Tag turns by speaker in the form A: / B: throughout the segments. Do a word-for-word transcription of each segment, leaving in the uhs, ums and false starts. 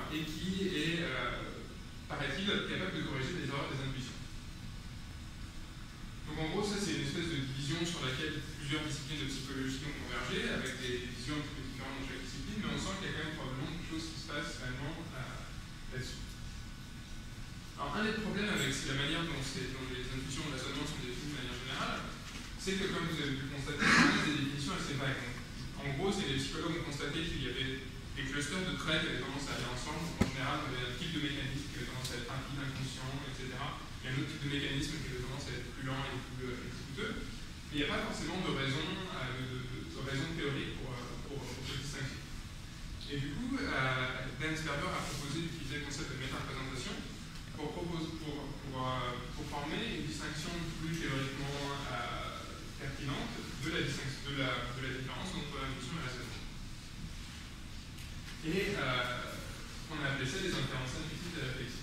A: et qui est, euh, paraît-il, capable de corriger les erreurs des intuitions. Donc en gros, ça c'est une espèce de division sur laquelle plusieurs disciplines de psychologie ont convergé, avec des visions un petit peu différentes dans chaque discipline, mais on sent qu'il y a quand même probablement quelque chose qui se passe réellement euh, là-dessus. Alors un des problèmes avec la manière dont, dont les intuitions de raisonnement sont définies de manière générale, c'est que comme vous avez pu constater, c'est des définitions assez vagues. En gros, c'est les psychologues ont constaté qu'il y avait des clusters de traits qui avaient tendance à aller ensemble. En général, on avait un type de mécanisme qui avait tendance à être rapide, inconscient, et cetera. Il y a un autre type de mécanisme qui avait tendance à être plus lent et plus euh, exécuteur. Mais il n'y a pas forcément de raison, euh, de, de, de raison théorique pour, euh, pour, pour cette distinction. Et du coup, euh, Dan Sperber a proposé d'utiliser le concept de méta-représentation pour, propose, pour, pour, euh, pour former une distinction plus théoriquement euh, pertinente de la, de, la, de la différence entre l'intuition et la raisonnement. Et euh, on a appelé ça des inférences intuitives et réflexives.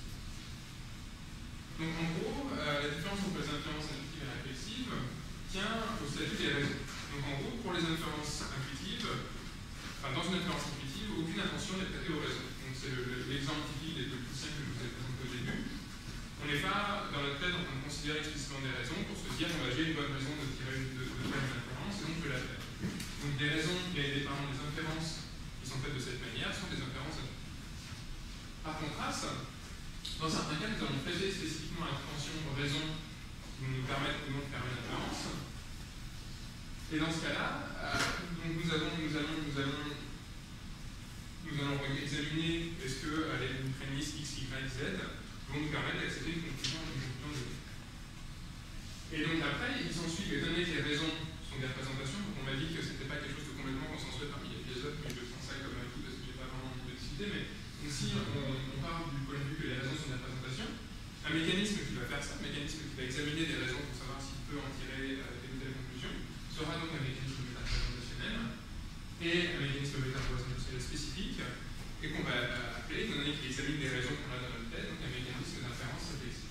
A: Donc en gros, euh, la différence entre les inférences intuitives et réflexives tient au statut des raisons. Donc en gros, pour les inférences intuitives, enfin dans une inférence intuitive, aucune attention n'est prêtée aux raisons. Donc c'est l'exemple le, typique des politiciens que je vous ai présenté au début. On n'est pas dans notre tête en train de considérer explicitement des raisons pour se dire on va j'ai une bonne raison de tirer une, de, de faire une inférence et donc je vais la faire. Donc des raisons, les, pardon, les inférences qui sont faites de cette manière sont des inférences intuitives. Par contraste, dans certains cas, nous allons prêter spécifiquement attention aux raisons qui nous permettent ou non de faire une inférence. Et dans ce cas-là, euh, donc nous, avons, nous, allons, nous, allons, nous allons examiner est-ce que euh, les prémices x, y, z vont nous permettre d'accepter une conclusion une conclusion donnée. Et donc après, il s'ensuit, étant donné que les raisons sont des représentations, donc on m'a dit que ce n'était pas quelque chose de complètement consensuel parmi les philosophes, mais je prends ça comme un tout parce que je n'ai pas vraiment envie de discuter, mais donc si on, on part du point de vue que les raisons sont des représentations, un mécanisme qui va faire ça, un mécanisme qui va examiner des raisons pour savoir s'il peut en tirer euh, telle ou telle conclusion, sera donc un mécanisme méta-représentationnel et un mécanisme méta-représentationnel spécifique et qu'on va euh, appeler, étant donné qu'il examine des raisons qu'on a dans notre tête, donc un mécanisme d'inférence réflexive.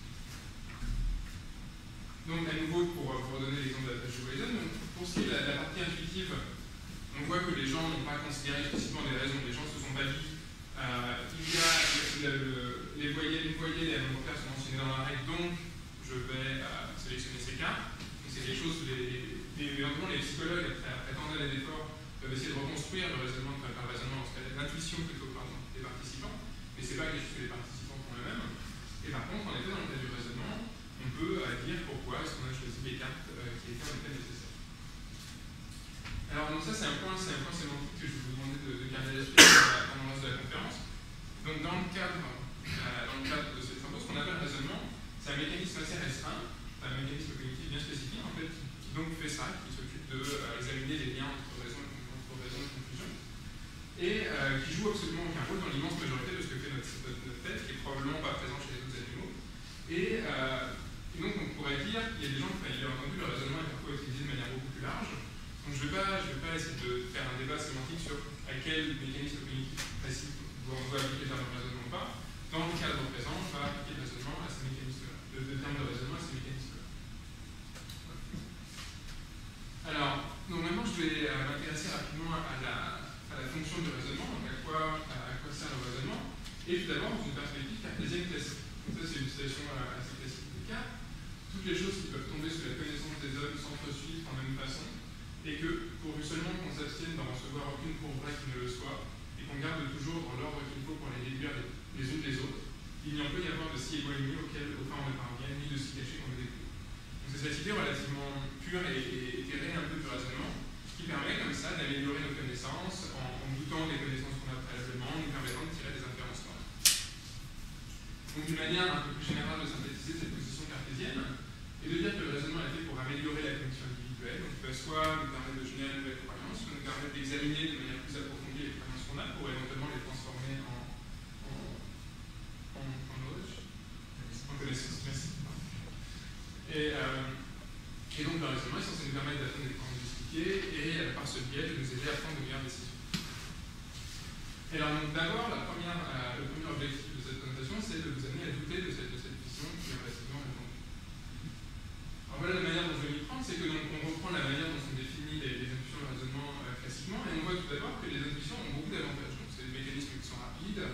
A: Donc à nouveau, pour, pour donner l'exemple de la tâche de Wheisen, pour ce qui est de la, la partie intuitive, on voit que les gens n'ont pas considéré explicitement des raisons, les gens se sont pas dit Euh, il y a le, le, les voyelles, les voyelles et les nombres pairs sont mentionnés dans la règle, donc je vais euh, sélectionner ces cas. C'est quelque chose que les, les, les, les psychologues, après, après tant d'années d'efforts, peuvent essayer de reconstruire le raisonnement, enfin, le raisonnement, l'intuition plutôt, pardon, des participants, mais ce n'est pas quelque chose que les participants font eux-mêmes. Et par contre, en effet, dans le cas du raisonnement, on peut euh, dire pourquoi est-ce qu'on a choisi les cartes euh, qui étaient en effet nécessaires. Alors, donc ça, c'est un point, c'est un point sémantique que je vais vous demander de, de garder à l'esprit pendant le reste de la conférence. Donc, dans le cadre, euh, dans le cadre de ces travaux, ce qu'on appelle le raisonnement, c'est un mécanisme assez restreint, c'est un mécanisme cognitif bien spécifique, en fait, qui donc fait ça, qui s'occupe d'examiner euh, les liens entre raison et, entre raison et conclusion, et euh, qui joue absolument aucun rôle dans l'immense majorité de ce que fait notre, notre, notre tête, qui est probablement pas présent chez les autres animaux. Et, euh, et donc, on pourrait dire qu'il y a des gens qui, enfin, il a entendu, le raisonnement est parfois utilisé de manière beaucoup plus large. Donc je ne vais, vais pas essayer de faire un débat sémantique sur à quel mécanisme cognitif précis on doit appliquer le terme de raisonnement ou pas. Dans le cadre présent, on va appliquer le raisonnement à ces mécanismes-là, le, le terme de raisonnement à ces mécanismes-là. Alors, donc maintenant je vais euh, m'intéresser rapidement à la, à la fonction du raisonnement, donc à quoi, à quoi sert le raisonnement, et tout d'abord dans une perspective cartésienne classique. Donc ça c'est une citation euh, assez classique des cas. Toutes les choses qui peuvent tomber sous la connaissance des hommes s'entresuivent en même façon, et que, pourvu seulement qu'on s'abstienne d'en recevoir aucune pour vrai qui ne le soit, et qu'on garde toujours dans l'ordre qu'il faut pour les déduire les, les unes des autres, il n'y en peut y avoir de si éloigné auquel aucun on ne parvient, ni de si caché qu'on le découvre. Donc c'est cette idée relativement pure et, et éthérée un peu du raisonnement, qui permet comme ça d'améliorer nos connaissances, en, en doutant des connaissances qu'on a préalablement, nous permettant de tirer des inférences correctes. Donc d'une manière un peu plus générale de synthétiser cette position cartésienne, et de dire que le raisonnement est fait pour améliorer la cognition individuelle, donc il peut soit nous permettre de générer de nouvelles croyances, soit nous permettre d'examiner de manière plus approfondie les croyances qu'on a pour éventuellement les transformer en, en, en, en knowledge, en connaissance, merci. Et, euh, et donc le raisonnement est censé nous permettre d'atteindre des croyances expliquées et euh, par ce biais de nous aider à prendre de meilleures décisions. Et alors d'abord, euh, le premier objectif de cette présentation, c'est de vous amener à douter de cette, de cette vision qui est relativement répandue. Alors voilà la manière dont je vais m'y prendre, c'est que donc, on reprend la manière dont sont définies les, les intuitions de raisonnement euh, classiquement, et on voit tout d'abord que les intuitions ont beaucoup d'avantages. Donc c'est des mécanismes qui sont rapides,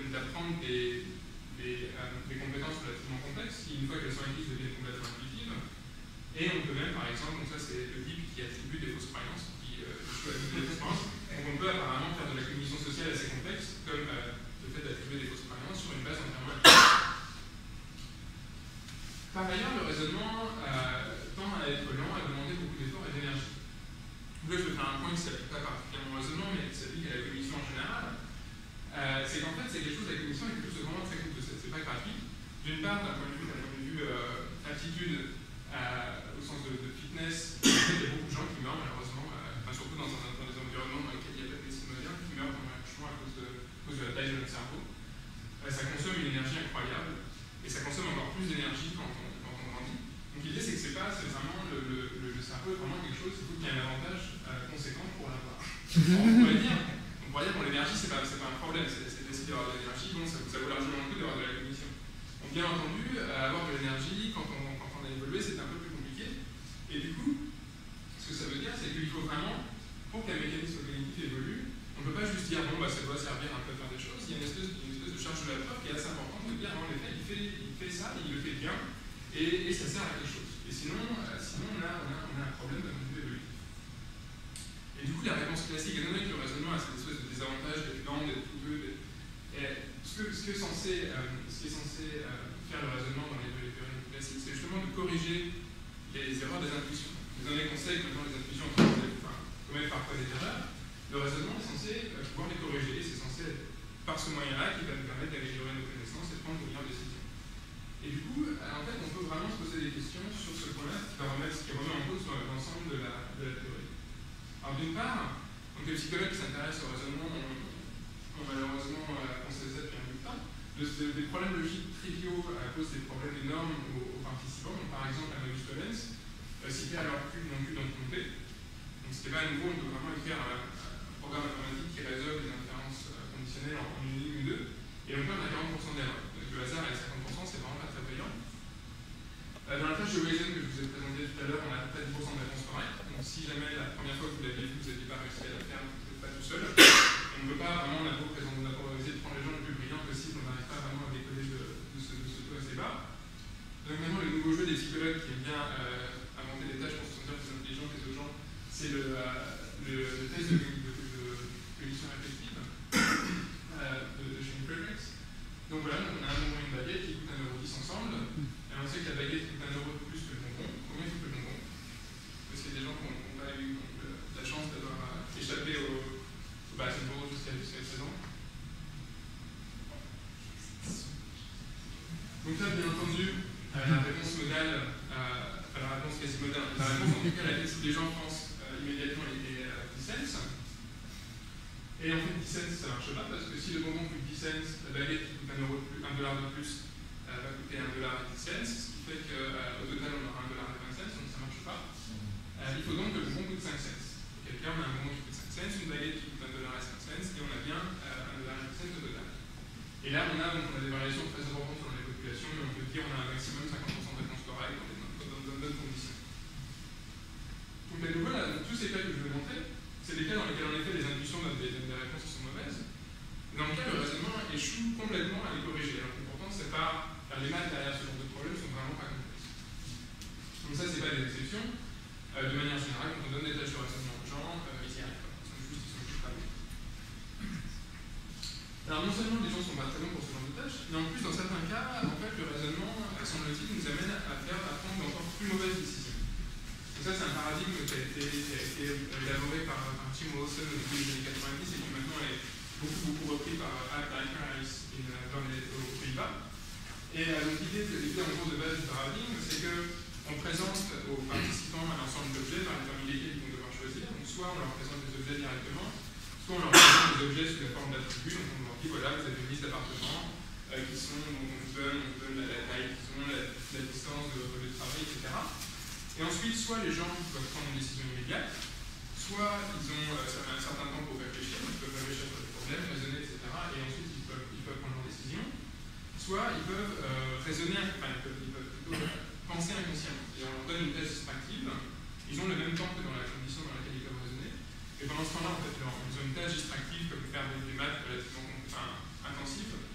A: est d'apprendre des, des, euh, des compétences relativement complexes qui, une fois qu'elles sont acquises, deviennent complètement intuitives. Et on peut même, par exemple, donc ça c'est le type qui attribue des fausses croyances, qui euh, échoue à attribuer des fausses croyances. Donc on peut apparemment faire de la cognition sociale assez complexe, comme euh, le fait d'attribuer des fausses croyances sur une base entièrement intuitive. Par ailleurs, le raisonnement euh, tend à être lent, à demander beaucoup d'efforts et d'énergie. Là, je vais faire un point qui ne s'applique pas particulièrement au raisonnement, mais qui s'applique à la cognition en général. Euh, c'est qu'en fait, c'est quelque chose, la cognition est quelque chose de vraiment très coûteux. C'est pas gratuit. D'une part, d'un point de vue, d'un point de vue euh, aptitude, euh, au sens de, de fitness, il y a beaucoup de gens qui meurent malheureusement, euh, enfin, surtout dans, un, dans des environnements dans lesquels il y a pas de médecine moderne, qui meurent pendant l'accouchement à cause de, à cause de la taille de notre cerveau. Euh, ça consomme une énergie incroyable, et ça consomme encore plus d'énergie quand on, quand on grandit. Donc l'idée, c'est que c'est pas, c'est vraiment le, le, le, le cerveau est vraiment quelque chose, il faut qu'il y ait un avantage euh, conséquent pour l'avoir. On pourrait dire, on pourrait dire, bon, l'énergie, c'est pas, c'est pas un problème, c'est facile d'avoir de l'énergie, bon, ça, ça vaut largement le coup d'avoir de la cognition. Donc bien entendu, euh, avoir de l'énergie, quand on, quand on a évolué, c'est un peu plus compliqué. Et du coup, ce que ça veut dire, c'est qu'il faut vraiment, pour qu'un mécanisme cognitif évolue, on ne peut pas juste dire, bon, bah, ça doit servir un peu à faire des choses, il y a une espèce, une espèce de charge de la preuve qui est assez importante de dire, en effet, il fait, il fait ça, il le fait bien, et, et ça sert à quelque chose. Et sinon, euh, sinon on, a, on, a, on a un problème d'un point de vue évolutif. Et du coup, la réponse classique, étant donné que le raisonnement a cette espèce de désavantage d'être lent, d'être coûteux, ce que, ce que est censé, euh, ce qui est censé euh, faire le raisonnement dans les, les théories classiques, c'est justement de corriger les erreurs des intuitions. Étant donné qu'on sait que maintenant les intuitions enfin, commettent parfois des erreurs, le raisonnement est censé euh, pouvoir les corriger, c'est censé être par ce moyen-là qui va nous permettre d'améliorer nos connaissances et de prendre de meilleures décisions. Et du coup, en fait, on peut vraiment se poser des questions sur ce point-là, qui va remettre, qui remet en cause l'ensemble de la, de la théorie. Alors d'une part, donc les psychologues qui s'intéressent au raisonnement ont, ont malheureusement euh, constaté ça depuis un bout de temps. De, de, des problèmes logiques triviaux à cause des problèmes énormes aux, aux participants. Donc, par exemple, la modus tollens, euh, cité à leur cube non cube dans le comté. Donc c'était pas nouveau, on peut vraiment écrire un, un programme informatique qui résolve les inférences euh, conditionnelles en, en une ligne ou deux. Et on peut avoir quarante pour cent d'erreur. Le hasard est à cinquante pour cent, c'est vraiment pas très brillant. Euh, dans la tâche de Weizen que je vous ai présentée tout à l'heure, on a à peu près dix pour cent de réponses correctes. Donc si jamais la première fois que vous l'aviez vu, vous n'aviez pas réussi à la faire, vous n'êtes pas tout seul. On ne peut pas vraiment, on a beau présenter, on a beau essayer de prendre les gens les plus brillants possible, on n'arrive pas vraiment à décoller de, de ce, de ce taux assez bas. Donc maintenant, le nouveau jeu des psychologues qui aiment bien euh, inventer des tâches pour se sentir plus intelligents que les autres gens, c'est le, euh, le, le test de, de, de, de cognition affective euh, de, de Shane Fredericks. Donc voilà, donc on a un bonbon et une baguette qui coûtent un euro dix ensemble, et on sait que la baguette coûte un euro de plus que le bonbon. Combien coûte le bonbon? Parce qu'il y a des gens qui n'ont pas eu donc, la chance d'avoir euh, échappé au, au bah, c'est le bonbon jusqu'à seize ans. Donc là, bien entendu, euh, la réponse modale, euh, enfin la réponse quasi modale, la réponse en tout cas à laquelle tous les gens pensent euh, immédiatement est euh, dix cents. Et en fait, dix cents, ça ne marche pas, parce que si le bonbon coûte dix cents, la baguette qui coûte un euro de plus, un dollar de plus, euh, va coûter un dollar et dix cents, ce qui fait qu'au euh, total, on aura un dollar et vingt cents, donc ça ne marche pas. Euh, il faut donc que le bonbon coûte cinq cents. Quelqu'un, on a un bonbon qui coûte cinq cents, une baguette qui coûte un dollar et cinq cents, et on a bien euh, un dollar et dix cents au total. Et là, on a, donc, on a des variations très importantes selon les populations, mais on peut dire qu'on a un maximum de cinquante pour cent de réponses correctes dans de bonnes conditions. Donc, à nouveau, là, tous ces cas que je vous ai montrés, c'est des cas dans lesquels, en effet, les intuitions donnent des, des réponses qui sont mauvaises. Dans le cas, le raisonnement échoue complètement à les corriger. Alors que pourtant, c'est pas, enfin, les maths derrière ce genre de problème sont vraiment pas complexes. Donc ça, c'est pas des exceptions. Euh, de manière générale, quand on donne des tâches de raisonnement aux gens, euh, ils y arrivent pas. Ils sont juste, ils sont juste pas bons. Alors non seulement les gens sont pas très bons pour ce genre de tâches, mais en plus, dans certains cas, en fait, le raisonnement, semble-t-il, nous amène à faire à prendre d'encore plus mauvaises décisions. Donc ça, c'est un paradigme qui a été, qui a été élaboré par, par Tim Wilson au début des années quatre-vingt-dix et qui maintenant est beaucoup, beaucoup repris par Harry Harris aux Pays-Bas. Et euh, donc l'idée, l'idée en gros de base du paradigme, c'est qu'on présente aux participants un ensemble d'objets parmi lesquels ils vont devoir choisir. Donc soit on leur présente des objets directement, soit on leur présente des objets sous la forme d'attributs. Donc on leur dit, voilà, vous avez une liste d'appartements euh, qui sont, donc on vous donne, on vous donne la, la taille, qui sont la, la distance de votre travail, et cetera. Et ensuite, soit les gens peuvent prendre une décision immédiate, soit ils ont euh, un certain temps pour réfléchir, ils peuvent réfléchir sur les problèmes, raisonner, et cetera. Et ensuite, ils peuvent, ils peuvent prendre leur décision. Soit ils peuvent euh, raisonner, enfin, ils peuvent, ils peuvent plutôt penser inconsciemment. Et on leur donne une tâche distractive, ils ont le même temps que dans la condition dans laquelle ils peuvent raisonner. Et pendant ce temps-là, en fait, ils ont une tâche distractive, comme faire des maths relativement enfin, intensives,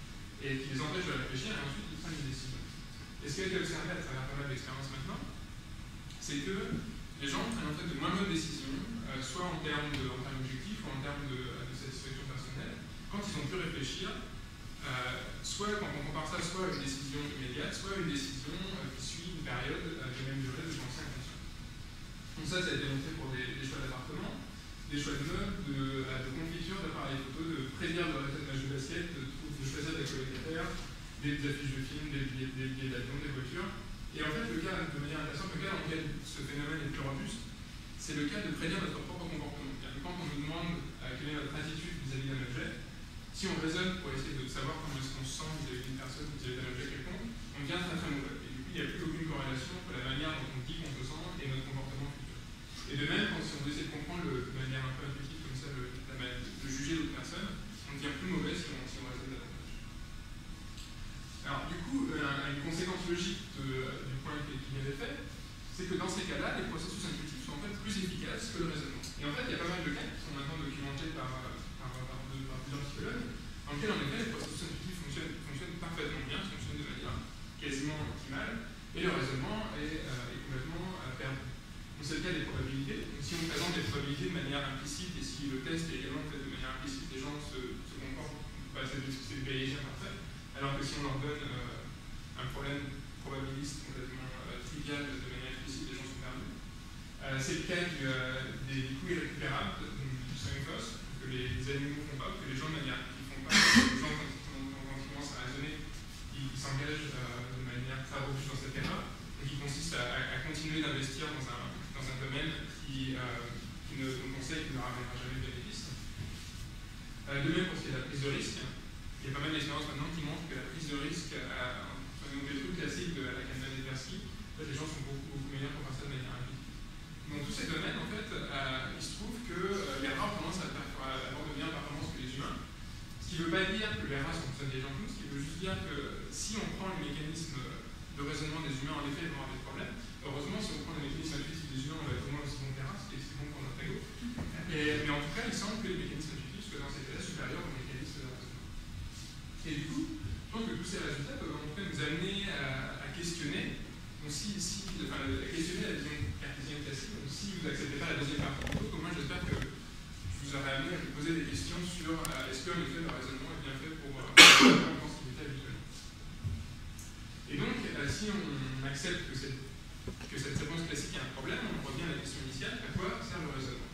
A: et qui les empêche de réfléchir, et ensuite ils prennent une décision. Et ce qui a été observé à travers pas mal d'expériences maintenant, c'est que les gens prennent en fait de moins bonnes décisions, euh, soit en termes d'objectifs ou en termes de, de satisfaction personnelle, quand ils ont pu réfléchir, euh, soit quand on compare ça, soit à une décision immédiate, soit à une décision euh, qui suit une période euh, de même durée de pensée inconsciente. Donc ça, ça a été montré pour des, des choix d'appartement, des choix de meubles, de, de confiture, d'appareils photo, de prédire le résultat de match de basket, de, de choisir des colocataires, des, des affiches de films, des billets, des billets d'avion, des voitures. Et en fait, le cas, de manière intéressante, le cas dans lequel ce phénomène est plus robuste, c'est le cas de prédire notre propre comportement. Quand on nous demande euh, quelle est notre attitude vis-à-vis d'un objet, si on raisonne pour essayer de savoir comment est-ce qu'on se sent vis-à-vis d'une personne ou vis-à-vis d'un objet quelconque, on devient très très mauvais. Et du coup, il n'y a plus aucune corrélation entre la manière dont on dit qu'on se sent et notre comportement futur. Et de même, quand si on essaie de comprendre le, de manière un peu intuitive comme ça, le, la manière de juger d'autres personnes, on devient plus mauvais si on, si on raisonne davantage. Alors du coup, euh, une conséquence logique de, du point qu'il y avait fait, c'est que dans ces cas-là, les processus intuitifs sont en fait plus efficaces que le raisonnement. Et en fait, il y a pas mal de cas qui sont maintenant documentés par, par, par, par, de, par plusieurs psychologues, dans lesquels en effet les processus intuitifs fonctionnent, fonctionnent parfaitement bien, fonctionnent de manière quasiment optimale, et le raisonnement est, euh, est complètement euh, perdu. Donc c'est le cas des probabilités. Donc si on présente des probabilités de manière implicite, et si le test est également fait de manière implicite, les gens se, se comportent, bah, c'est le bayésien parfait, alors que si on leur donne euh, un problème probabiliste complètement euh, trivial de manière explicite, les gens sont perdus. Euh, c'est le cas du, euh, des coûts irrécupérables du swing cost, que les, les animaux ne font pas, que les gens de manière qui ne font pas, les gens quand, quand, quand ils commencent à raisonner, ils, ils s'engagent euh, de manière très robuste dans cette erreur, et qui consiste à, à continuer d'investir dans un, dans un domaine qui, euh, qui ne, dont on sait qu'il ne leur amènera jamais de bénéfice. Euh, de même pour ce qui est de la prise de risque, il y a pas mal d'expériences maintenant qui montrent que la prise de risque, euh, dans des trucs classiques de la Kahneman et Tversky, les gens sont beaucoup, beaucoup meilleurs pour faire ça de manière rapide. Dans tous ces domaines, en fait, euh, il se trouve que euh, les rats ont tendance à avoir de meilleures performances que les humains. Ce qui ne veut pas dire que les rats sont plus intelligents que nous, ce qui veut juste dire que si on prend les mécanismes de raisonnement des humains, en effet, ils vont avoir des problèmes. Heureusement, si on prend les mécanismes intuitifs des humains, on va être au moins aussi bon que les rats, ce qui est bon pour notre ego. Et, mais en tout cas, il semble que les mécanismes intuitifs soient dans ces cas-là supérieurs aux mécanismes de raisonnement. Et du coup, je pense que tous ces résultats peuvent en fait nous amener à, à questionner, donc si, si, enfin, à questionner la vision cartésienne classique. Donc si vous n'acceptez pas la deuxième partie du cours, moi j'espère que je vous aurai amené à vous poser des questions sur euh, est-ce qu'en effet le raisonnement est bien fait pour euh, la sensibilité habituelle. Et donc, euh, si on accepte que cette, que cette réponse classique a un problème, on revient à la question initiale, à quoi sert le raisonnement?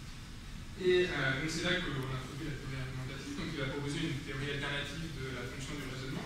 A: Et euh, donc c'est là qu'on a introduit la théorie argumentative, donc il va proposer une théorie alternative de la fonction du raisonnement.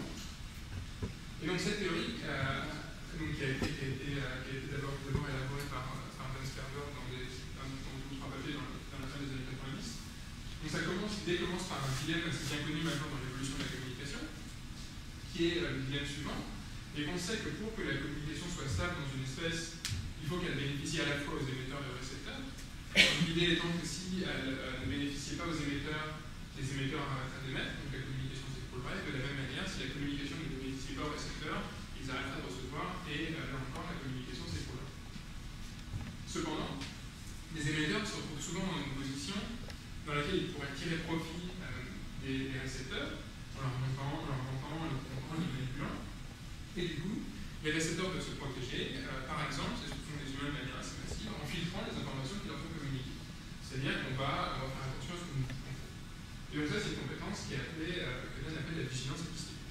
A: Et donc cette théorie, euh, donc, qui a été, qui a été, euh, été d'abord élaborée par, par Dan Sperber dans des dans, dans deux ou trois papiers dans, dans la fin des années quatre-vingt-dix. Donc ça commence, l'idée commence par un dilemme assez bien connu maintenant dans l'évolution de la communication, qui est euh, le dilemme suivant. Et on sait que pour que la communication soit stable dans une espèce, il faut qu'elle bénéficie à la fois aux émetteurs et aux récepteurs. L'idée étant que si elle euh, ne bénéficiait pas aux émetteurs, les émetteurs arrêteraient d'émettre, donc la communication s'écroulerait. De la même manière, si la communication ne bénéficie pas aux récepteurs, ils arrêteraient de recevoir et euh, là encore la communication s'écroulerait. Cependant, les émetteurs se retrouvent souvent dans une position dans laquelle ils pourraient tirer profit euh, des, des récepteurs en leur montant, en leur montant, en leur montant, en les manipulant. Et du coup, les récepteurs doivent se protéger, euh, par exemple, c'est ce que font les humains de manière assez massive, en filtrant les informations qui leur sont communiquées. C'est-à-dire qu'on va, on va faire attention à ce que nous faisons. Et donc ça, c'est une compétence qui est appelée, euh, que l'on appelle la vigilance épistémique.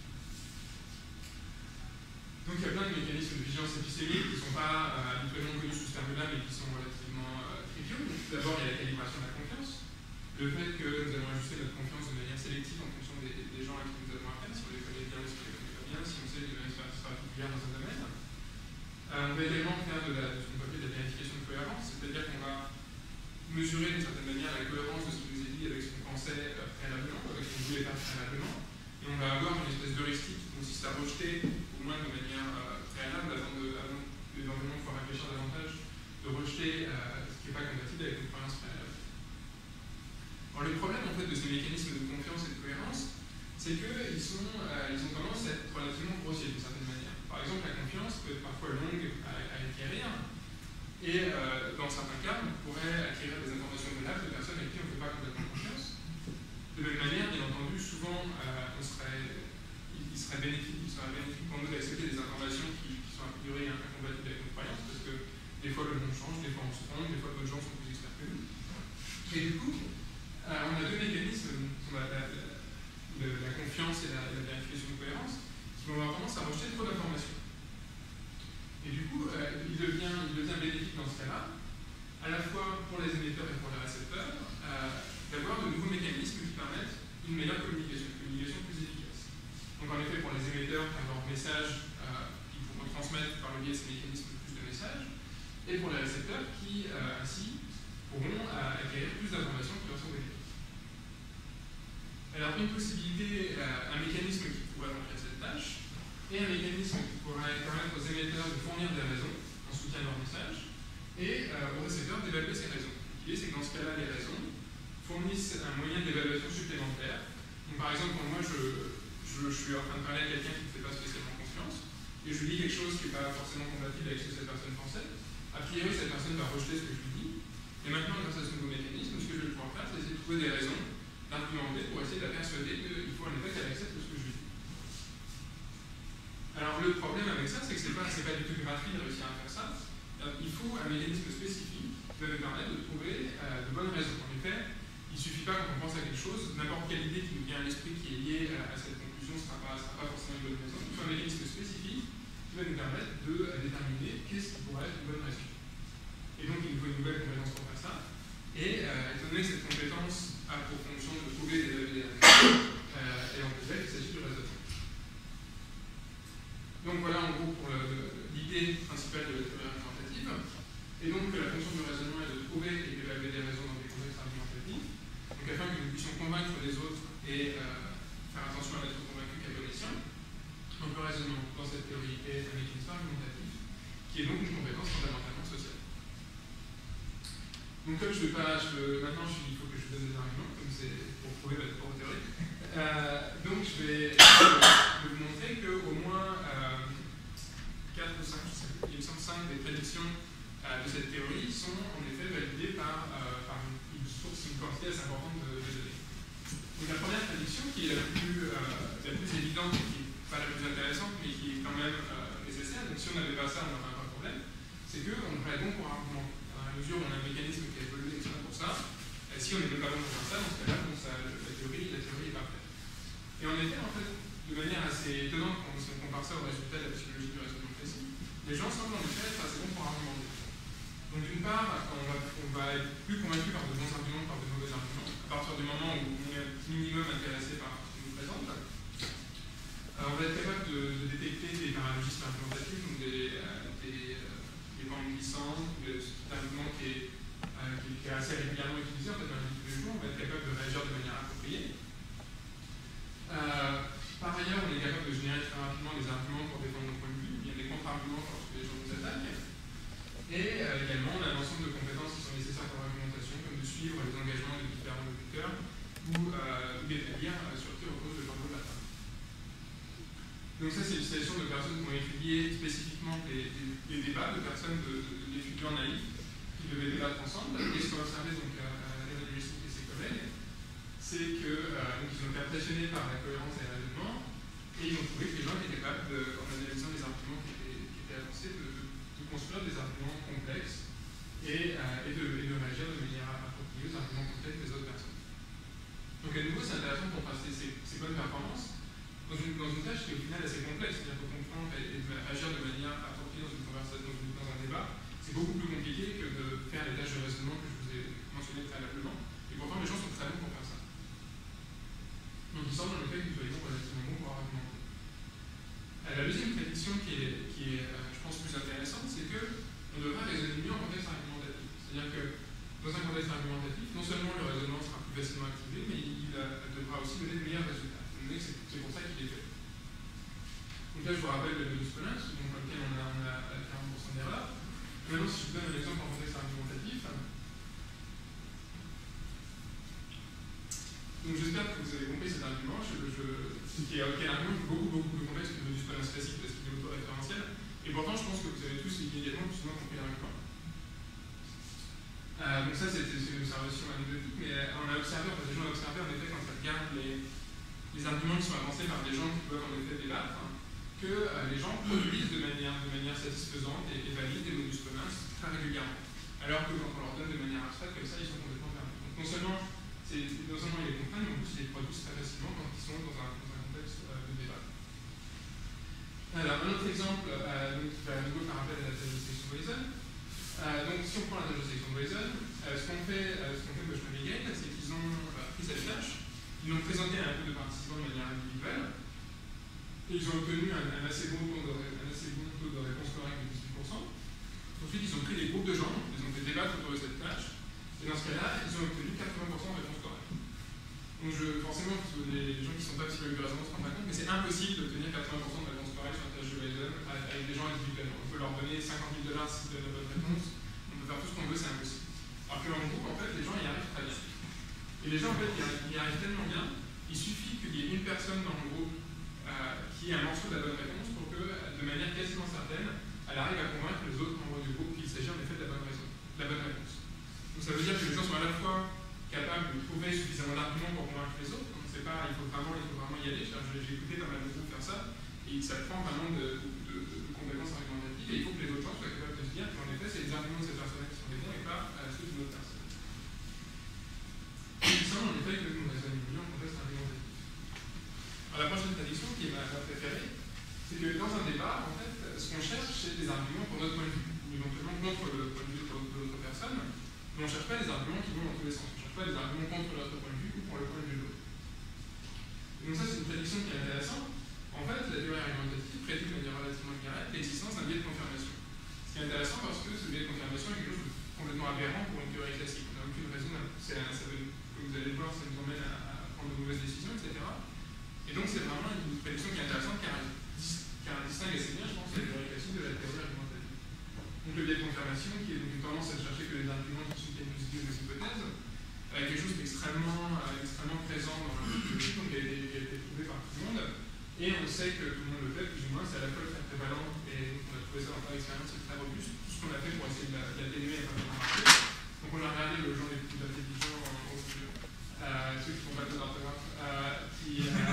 A: Donc il y a plein de mécanismes de vigilance épistémique qui ne sont pas euh, habituellement connus sous ce terme-là, mais qui sont relativement euh, triviaux. D'abord, il y a la calibration de la confiance. Le fait que nous allons ajuster notre confiance de manière sélective en fonction des, des gens à qui nous avons affaire, si on les connaît bien ou si on les connaît pas bien, si on sait une expérience particulière dans un domaine. Euh, on va également faire de, la, de ce qu'on peut appeler de la vérification de cohérence, c'est-à-dire qu'on va mesurer d'une certaine manière la cohérence de ce qui nous est dit avec ce qu'on pensait euh, préalablement, avec ce qu'on voulait faire préalablement. Et on va avoir une espèce d'heuristique qui consiste à rejeter, au moins de manière euh, préalable, avant, de, avant éventuellement de pouvoir réfléchir davantage, de rejeter euh, ce qui n'est pas compatible avec une croyance préalable. Alors le problème en fait de ces mécanismes de confiance et de cohérence, c'est qu'ils euh, ils ont tendance à être relativement grossiers d'une certaine manière. Par exemple, la confiance peut être parfois longue à, à acquérir, et euh, dans certains cas, on pourrait acquérir des informations valables de personnes à qui on ne fait pas complètement confiance. De même manière, bien entendu, souvent, euh, on serait, il serait bénéfique, il serait bénéfique pour nous d'accepter des informations qui, qui sont a priori incompatibles avec nos croyances, parce que des fois le monde change, des fois on se trompe, des fois d'autres gens sont plus experts que nous. Et du coup, euh, on a deux mécanismes, la, la, la, la confiance et la, la vérification de cohérence, qui vont avoir tendance à rejeter trop d'informations. Et du coup, euh, il, devient, il devient bénéfique dans ce cas-là, à la fois pour les émetteurs et pour les récepteurs, euh, d'avoir de nouveaux mécanismes qui permettent une meilleure communication, une communication plus efficace. Donc en effet, pour les émetteurs, avoir un message euh, qu'ils pourront transmettre par le biais de ces mécanismes plus de messages, et pour les récepteurs qui, euh, ainsi, pourront euh, acquérir plus d'informations qui leur sont données. Alors une possibilité, euh, un mécanisme qui pourrait remplir cette tâche, et un mécanisme qui pourrait permettre aux émetteurs de fournir des raisons en soutien de leur message, et euh, aux récepteurs d'évaluer ces raisons. L'idée, c'est que dans ce cas-là, les raisons fournissent un moyen d'évaluation supplémentaire. Donc, par exemple, quand moi je, je, je suis en train de parler à quelqu'un qui ne fait pas spécialement confiance, et je lui dis quelque chose qui n'est pas forcément compatible avec ce que cette personne pensait, a priori, cette personne va rejeter ce que je lui dis, et maintenant, grâce à ce nouveau mécanisme, ce que je vais pouvoir faire, c'est essayer de trouver des raisons, d'argumenter pour essayer de la persuader qu'il faut en effet qu'elle accepte ce que je lui dis. Alors, le problème avec ça, c'est que ce n'est pas, pas du tout gratuit de réussir à faire ça. Il faut un mécanisme spécifique qui va nous permettre de trouver euh, de bonnes raisons. En effet, il ne suffit pas quand on pense à quelque chose, n'importe quelle idée qui nous vient à l'esprit qui est liée à, à cette conclusion ne sera pas, sera pas forcément une bonne raison. Il faut un mécanisme spécifique qui va nous permettre de euh, déterminer qu'est-ce qui pourrait être une bonne raison. Et donc, il nous faut une nouvelle compétence pour faire ça. Et euh, étant donné que cette compétence a pour fonction de trouver des raisons, euh, et on peut dire qu'il s'agit du raisonnement. Donc voilà en gros pour l'idée principale de la théorie argumentative. Et donc la fonction du raisonnement est de trouver et d'évaluer des raisons dans des contextes argumentatifs. Donc afin que nous puissions convaincre les autres et euh, faire attention à n'être convaincus qu'à bon escient. Donc le raisonnement dans cette théorie est un mécanisme argumentatif qui est donc une compétence fondamentalement sociale. Donc comme je ne vais pas, je veux, maintenant je, il faut que je vous donne des arguments, comme c'est pour prouver votre propre théorie. Euh, donc je vais, je vais vous montrer qu'au moins euh, quatre ou cinq, il me semble cinq des prédictions euh, de cette théorie sont en effet validées par, euh, par une, une source, une quantité assez importante de, de données. Donc la première prédiction, qui est la plus, euh, la plus évidente, et qui n'est pas la plus intéressante, mais qui est quand même euh, nécessaire, donc si on n'avait pas ça, on n'aurait pas de problème, c'est qu'on devrait être bon pour argumenter. À la mesure où on a un mécanisme qui a évolué pour ça, et si on n'est pas bon pour faire ça, dans ce cas-là, bon, ça, la, théorie, la théorie est parfaite. Et en effet, en fait, de manière assez étonnante, quand on compare ça au résultat de la psychologie du raisonnement précis, les gens semblent en effet être assez bons pour argumenter. Donc d'une part, on va, on va être plus convaincu par de bons arguments que par de mauvais arguments, à partir du moment où on est un minimum intéressé par ce qu'on nous présente. Alors, on va être capable de, de détecter des paralogismes argumentatifs, donc des, euh, des, euh, des bandes glissantes, de ce type d'argument qui est, euh, qui, qui est assez régulièrement utilisé en fait dans la vie de tous les jours. On va être capable de réagir de manière appropriée. Euh, par ailleurs, on est capable de générer très rapidement des arguments pour défendre nos points de vue, il y a des contre-arguments lorsque les gens nous attaquent. Et euh, également, on a un ensemble de compétences qui sont nécessaires pour l'argumentation, comme de suivre les engagements des différents locuteurs ou euh, d'établir euh, sur qui repose le corps de la femme. Donc ça, c'est une situation de personnes qui ont étudié spécifiquement les, les, les débats, de personnes, d'étudiants naïfs qui devaient débattre ensemble. Et ce qu'on a observé donc, à, à l'université et ses collègues, c'est qu'ils euh, ont été impressionnés par la cohérence des raisonnements et ils ont trouvé que les gens étaient capables, de, en analysant les arguments qui étaient, qui étaient avancés, de, de, de construire des arguments complexes et, euh, et, de, et de réagir de manière appropriée aux arguments complexes des autres personnes. Donc à nouveau, c'est intéressant de contraster ces, ces bonnes performances dans une, dans une tâche qui est au final assez complexe, c'est-à-dire que comprendre et, et de réagir de manière appropriée dans une conversation, dans, une, dans un débat, c'est beaucoup plus compliqué que de faire les tâches de raisonnement que je vous ai mentionnées préalablement. Et pourtant, les gens sont très bons pour faire ça. Donc il semble en effet que nous soyons relativement bons pour argumenter. La deuxième prédiction qui est, qui est euh, je pense, plus intéressante, c'est qu'on devra raisonner mieux en contexte argumentatif. C'est-à-dire que dans un contexte argumentatif, non seulement le raisonnement sera plus facilement activé, mais il, il euh, devra aussi donner de meilleurs résultats. C'est pour ça qu'il est fait. Donc là, je vous rappelle le modus ponens, dans lequel on a, on a quarante pour cent d'erreur. Maintenant, si je vous donne un exemple en contexte argumentatif, donc j'espère que vous avez compris cet argument, je, je, qui, est, qui est un argument beaucoup, beaucoup plus complexe que le modus ponens classique parce qu'il est autoréférentiel. Et pourtant, je pense que vous avez tous immédiatement plus ou moins compris l'argument. Euh, donc ça, c'est une observation anecdotique, mais on a observé, en fait, les gens ont observé en effet quand ils regardent les les arguments qui sont avancés par des gens qui peuvent en effet débattre, hein, que euh, les gens produisent de manière, de manière satisfaisante et, et valide des modus communs très régulièrement. Alors que quand on leur donne de manière abstraite comme ça, ils sont complètement perdus. Donc non seulement, non seulement ils les comprennent, mais en plus ils les produisent très facilement quand ils sont dans un, dans un contexte euh, de débat. Alors un autre exemple, euh, donc, qui va à nouveau faire appel à la tâche de sélection Bayesian. Euh, donc si on prend la tâche de sélection Bayesian, euh, ce qu'ont fait, euh, ce qu'ont fait Bushman et Gale, c'est qu'ils ont euh, pris cette tâche, ils l'ont présenté à un groupe de participants de manière individuelle, et ils ont obtenu un, un, assez, bon taux de, un assez bon taux de réponse correcte de dix-huit pour cent. Ensuite, ils ont pris des groupes de gens, ils ont fait débattre autour de cette tâche, et dans ce cas-là, ils ont obtenu quatre-vingts pour cent de réponse correcte. Donc je, forcément, les gens qui ne sont pas psychologues de raisonnement ne se rendent pas compte, mais c'est impossible d'obtenir quatre-vingts pour cent de réponse correcte sur la tâche de Bayesian avec des gens individuellement. On peut leur donner cinquante mille dollars s'ils donnent la bonne réponse, on peut faire tout ce qu'on veut, c'est impossible. Alors que dans le groupe, en fait, les gens y arrivent très bien. Et les gens, en fait, y arrivent tellement bien, il suffit qu'il y ait une personne dans le groupe euh, qui ait un morceau de la bonne réponse pour que, de manière quasiment certaine, elle arrive à convaincre les autres membres du groupe qu'il s'agit en effet de la bonne raison, de la bonne réponse. Donc ça veut dire que les gens sont à la fois capables de trouver suffisamment d'arguments pour convaincre les autres. Donc c'est pas, il faut vraiment, il faut vraiment y aller. J'ai écouté pas mal de groupes faire ça, et ça prend vraiment de, de, de, de compétences argumentatives. Et il faut que les autres gens soient capables de se dire qu'en effet, c'est les arguments de cette personne qui sont les bons et pas euh, ceux d'une autre personne. Il semble en effet que nous raisonnons mieux en contexte argumentatif. Alors la prochaine prédiction, qui est ma, ma préférée, c'est que dans un débat, en fait, ce qu'on cherche, c'est des arguments pour notre point de vue, ou éventuellement contre le point de vue de l'autre personne, mais on ne cherche pas des arguments qui vont dans tous les sens. On ne cherche pas des arguments contre notre point de vue ou pour le point de vue de l'autre. Donc ça, c'est une prédiction qui est intéressante. En fait, la théorie argumentative prédit de manière relativement directe l'existence d'un biais de confirmation. Ce qui est intéressant parce que ce biais de confirmation est quelque chose de complètement aberrant pour une théorie classique. On n'a aucune raison, ça veut, comme vous allez le voir, ça nous emmène à, à prendre de mauvaises décisions, et cetera. Et donc c'est vraiment une prédiction qui est intéressante car elle, car elle distingue assez bien, je pense, la théorie classique de la théorie argumentative. Donc le biais de confirmation, qui est donc une tendance à ne chercher que les arguments qui soutiennent nos idées ou nos hypothèses, avec quelque chose d'extrêmement euh, extrêmement présent dans la théorie, donc qui a, été, qui a été prouvé par tout le monde. Et on sait que tout le monde le fait, plus ou moins, c'est à la fois très prévalent, et on a trouvé ça dans l'expérience, c'est très robuste. Tout ce qu'on a fait pour essayer de l'atténuer n'a pas vraiment marché. Donc on a regardé le genre les plus intelligents au studio, euh, ceux qui ne font pas de d'orthographe, euh, qui, euh,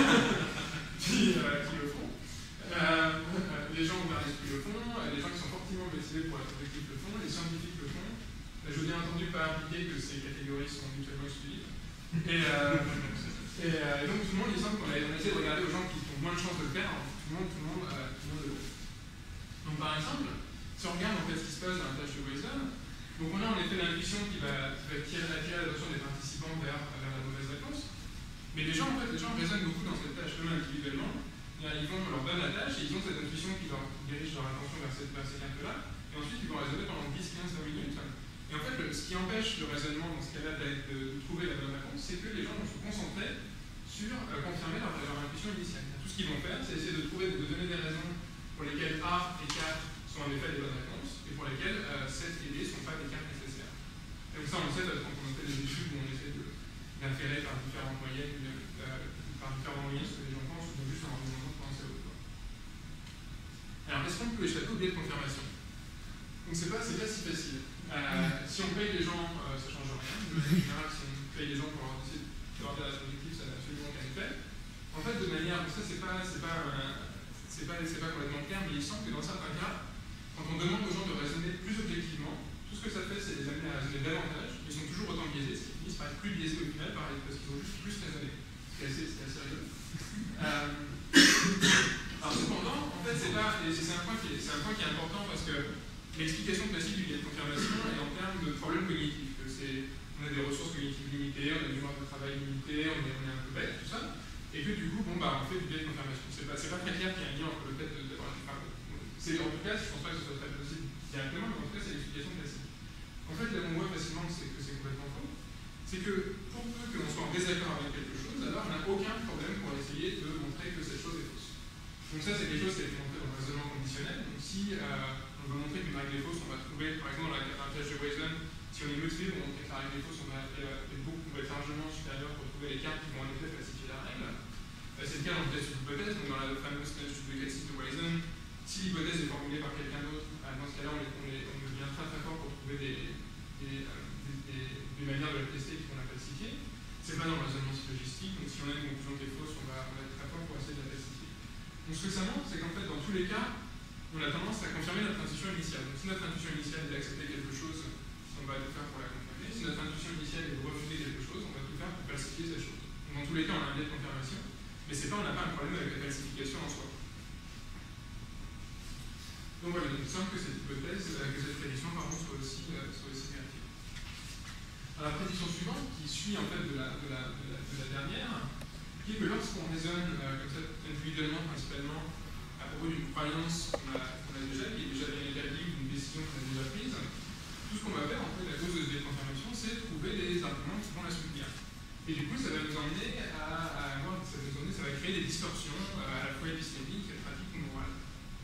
A: qui, euh, qui le font. Euh, les gens ouverts d'esprit le font, les gens qui sont fortement motivés pour être objectifs le font, les scientifiques le font. Je vous ai entendu pas impliquer que ces catégories sont mutuellement exclusives. Et, euh, et, euh, et donc tout le monde, il semble qu'on a, on a essayé de regarder aux gens qui ont moins de chances de le faire, hein. tout le monde, tout le monde, euh, tout le monde le fait. Donc par exemple, si on regarde en fait ce qui se passe dans la tâche de Bayesian, donc on a en effet l'intuition qui va, qui va tirer, attirer l'attention des participants vers, vers la mauvaise réponse. Mais les gens, en fait, les gens raisonnent beaucoup dans cette tâche, eux individuellement. Ils vont, on leur donne la tâche et ils ont cette intuition qui leur dirige leur attention vers, cette, vers ces cartes-là. Et ensuite, ils vont raisonner pendant dix, quinze, vingt minutes. Et en fait, le, ce qui empêche le raisonnement dans ce cas-là de, de, de trouver la bonne réponse, c'est que les gens vont se concentrer sur euh, confirmer leur, leur intuition initiale. Tout ce qu'ils vont faire, c'est essayer de trouver, de donner des raisons pour lesquelles A et quatre sont en effet les bonnes réponses, et pour lesquelles euh, sept et D ne sont pas des cartes nécessaires. Et donc ça, on le sait quand on fait des études où on essaie d'inférer par différentes moyennes, euh, par différents moyens ce que les gens pensent, ou juste en leur demandant de penser à autre chose. Alors, est-ce qu'on peut échapper au biais de confirmation? Donc c'est pas, c'est pas si facile. Euh, si on paye les gens, euh, ça ne change rien. En général, si on paye les gens pour leur essayer de leur dire l'objectif, ça n'a absolument aucun effet. En fait, de manière, ça c'est pas, c'est pas, euh, c'est pas, c'est pas complètement clair, mais il semble que dans certains cas, quand on demande aux gens de raisonner plus objectivement, tout ce que ça fait, c'est les amener à raisonner davantage. Ils sont toujours autant biaisés, ce qui finissent par être plus biaisés au final, parce qu'ils ont juste plus raisonné. C'est assez, c'est assez rigolo. Euh, alors cependant, en fait, c'est pas, et c'est un point qui est, c'est un point qui est important parce que l'explication classique du biais de confirmation est en termes de problèmes cognitifs. Que c'est, on a des ressources cognitives limitées, on a du mémoire de travail limité, on est, on est un peu bête, tout ça, et que du coup, bon, bah, on fait du biais de confirmation. C'est pas, c'est pas très clair qu'il y a un lien entre le fait d'avoir des enfin, c'est en tout cas, je pense pas que ce soit très possible directement, mais en tout cas, c'est l'explication classique. En fait, là, on voit facilement que c'est, que c'est complètement faux. C'est que pour peu que l'on soit en désaccord avec quelque chose, alors on n'a aucun problème pour essayer de montrer que cette chose est fausse. Donc ça, c'est quelque chose qui a été montré dans le raisonnement conditionnel. Donc si euh, on veut montrer qu'une règle est fausse, on va trouver, par exemple, dans la tâche de Bayesian, si on est motivé pour montrer que la règle est fausse, on va être beaucoup, on va être largement supérieur pour trouver les cartes qui vont en effet falsifier la règle. Euh, c'est le cas dans le test d'hypothèse, donc dans la fameuse tâche de Gatsis de Bayesian, si l'hypothèse est formulée par quelqu'un d'autre, euh, dans ce cas-là, on, on, on devient très très fort pour trouver des, des, euh, des, des, des manières de la tester qui vont la falsifier. c'est pas dans le raisonnement syllogistique, donc si on a une conclusion qui est fausse, on va, on va être très fort pour essayer de la falsifier. Donc ce que ça montre, c'est qu'en fait, dans tous les cas, on a tendance à confirmer notre intuition initiale. Donc si notre intuition initiale est d'accepter quelque chose, on va tout faire pour la confirmer. Si notre intuition initiale est de refuser quelque chose, on va tout faire pour falsifier cette chose. Donc dans tous les cas, on a un biais de confirmation, mais c'est pas, on n'a pas un problème avec la falsification en soi. Donc voilà, donc il semble que cette hypothèse, que cette prédiction pardon, soit aussi, euh, soit aussi vérifiée. Alors, la prédiction suivante, qui suit en fait de la, de la, de la, de la dernière, qui est que lorsqu'on raisonne euh, comme ça individuellement, principalement, à propos d'une croyance qu'on a, qu'on a déjà, qui est déjà bien établie, ou d'une décision qu'on a déjà prise, tout ce qu'on va faire, en fait, à cause de ce biais de confirmation, c'est trouver des arguments qui vont la soutenir. Et du coup, ça va nous emmener à, à avoir, ça va nous emmener, ça va créer des distorsions euh, à la fois épistémiques, pratiques ou morales.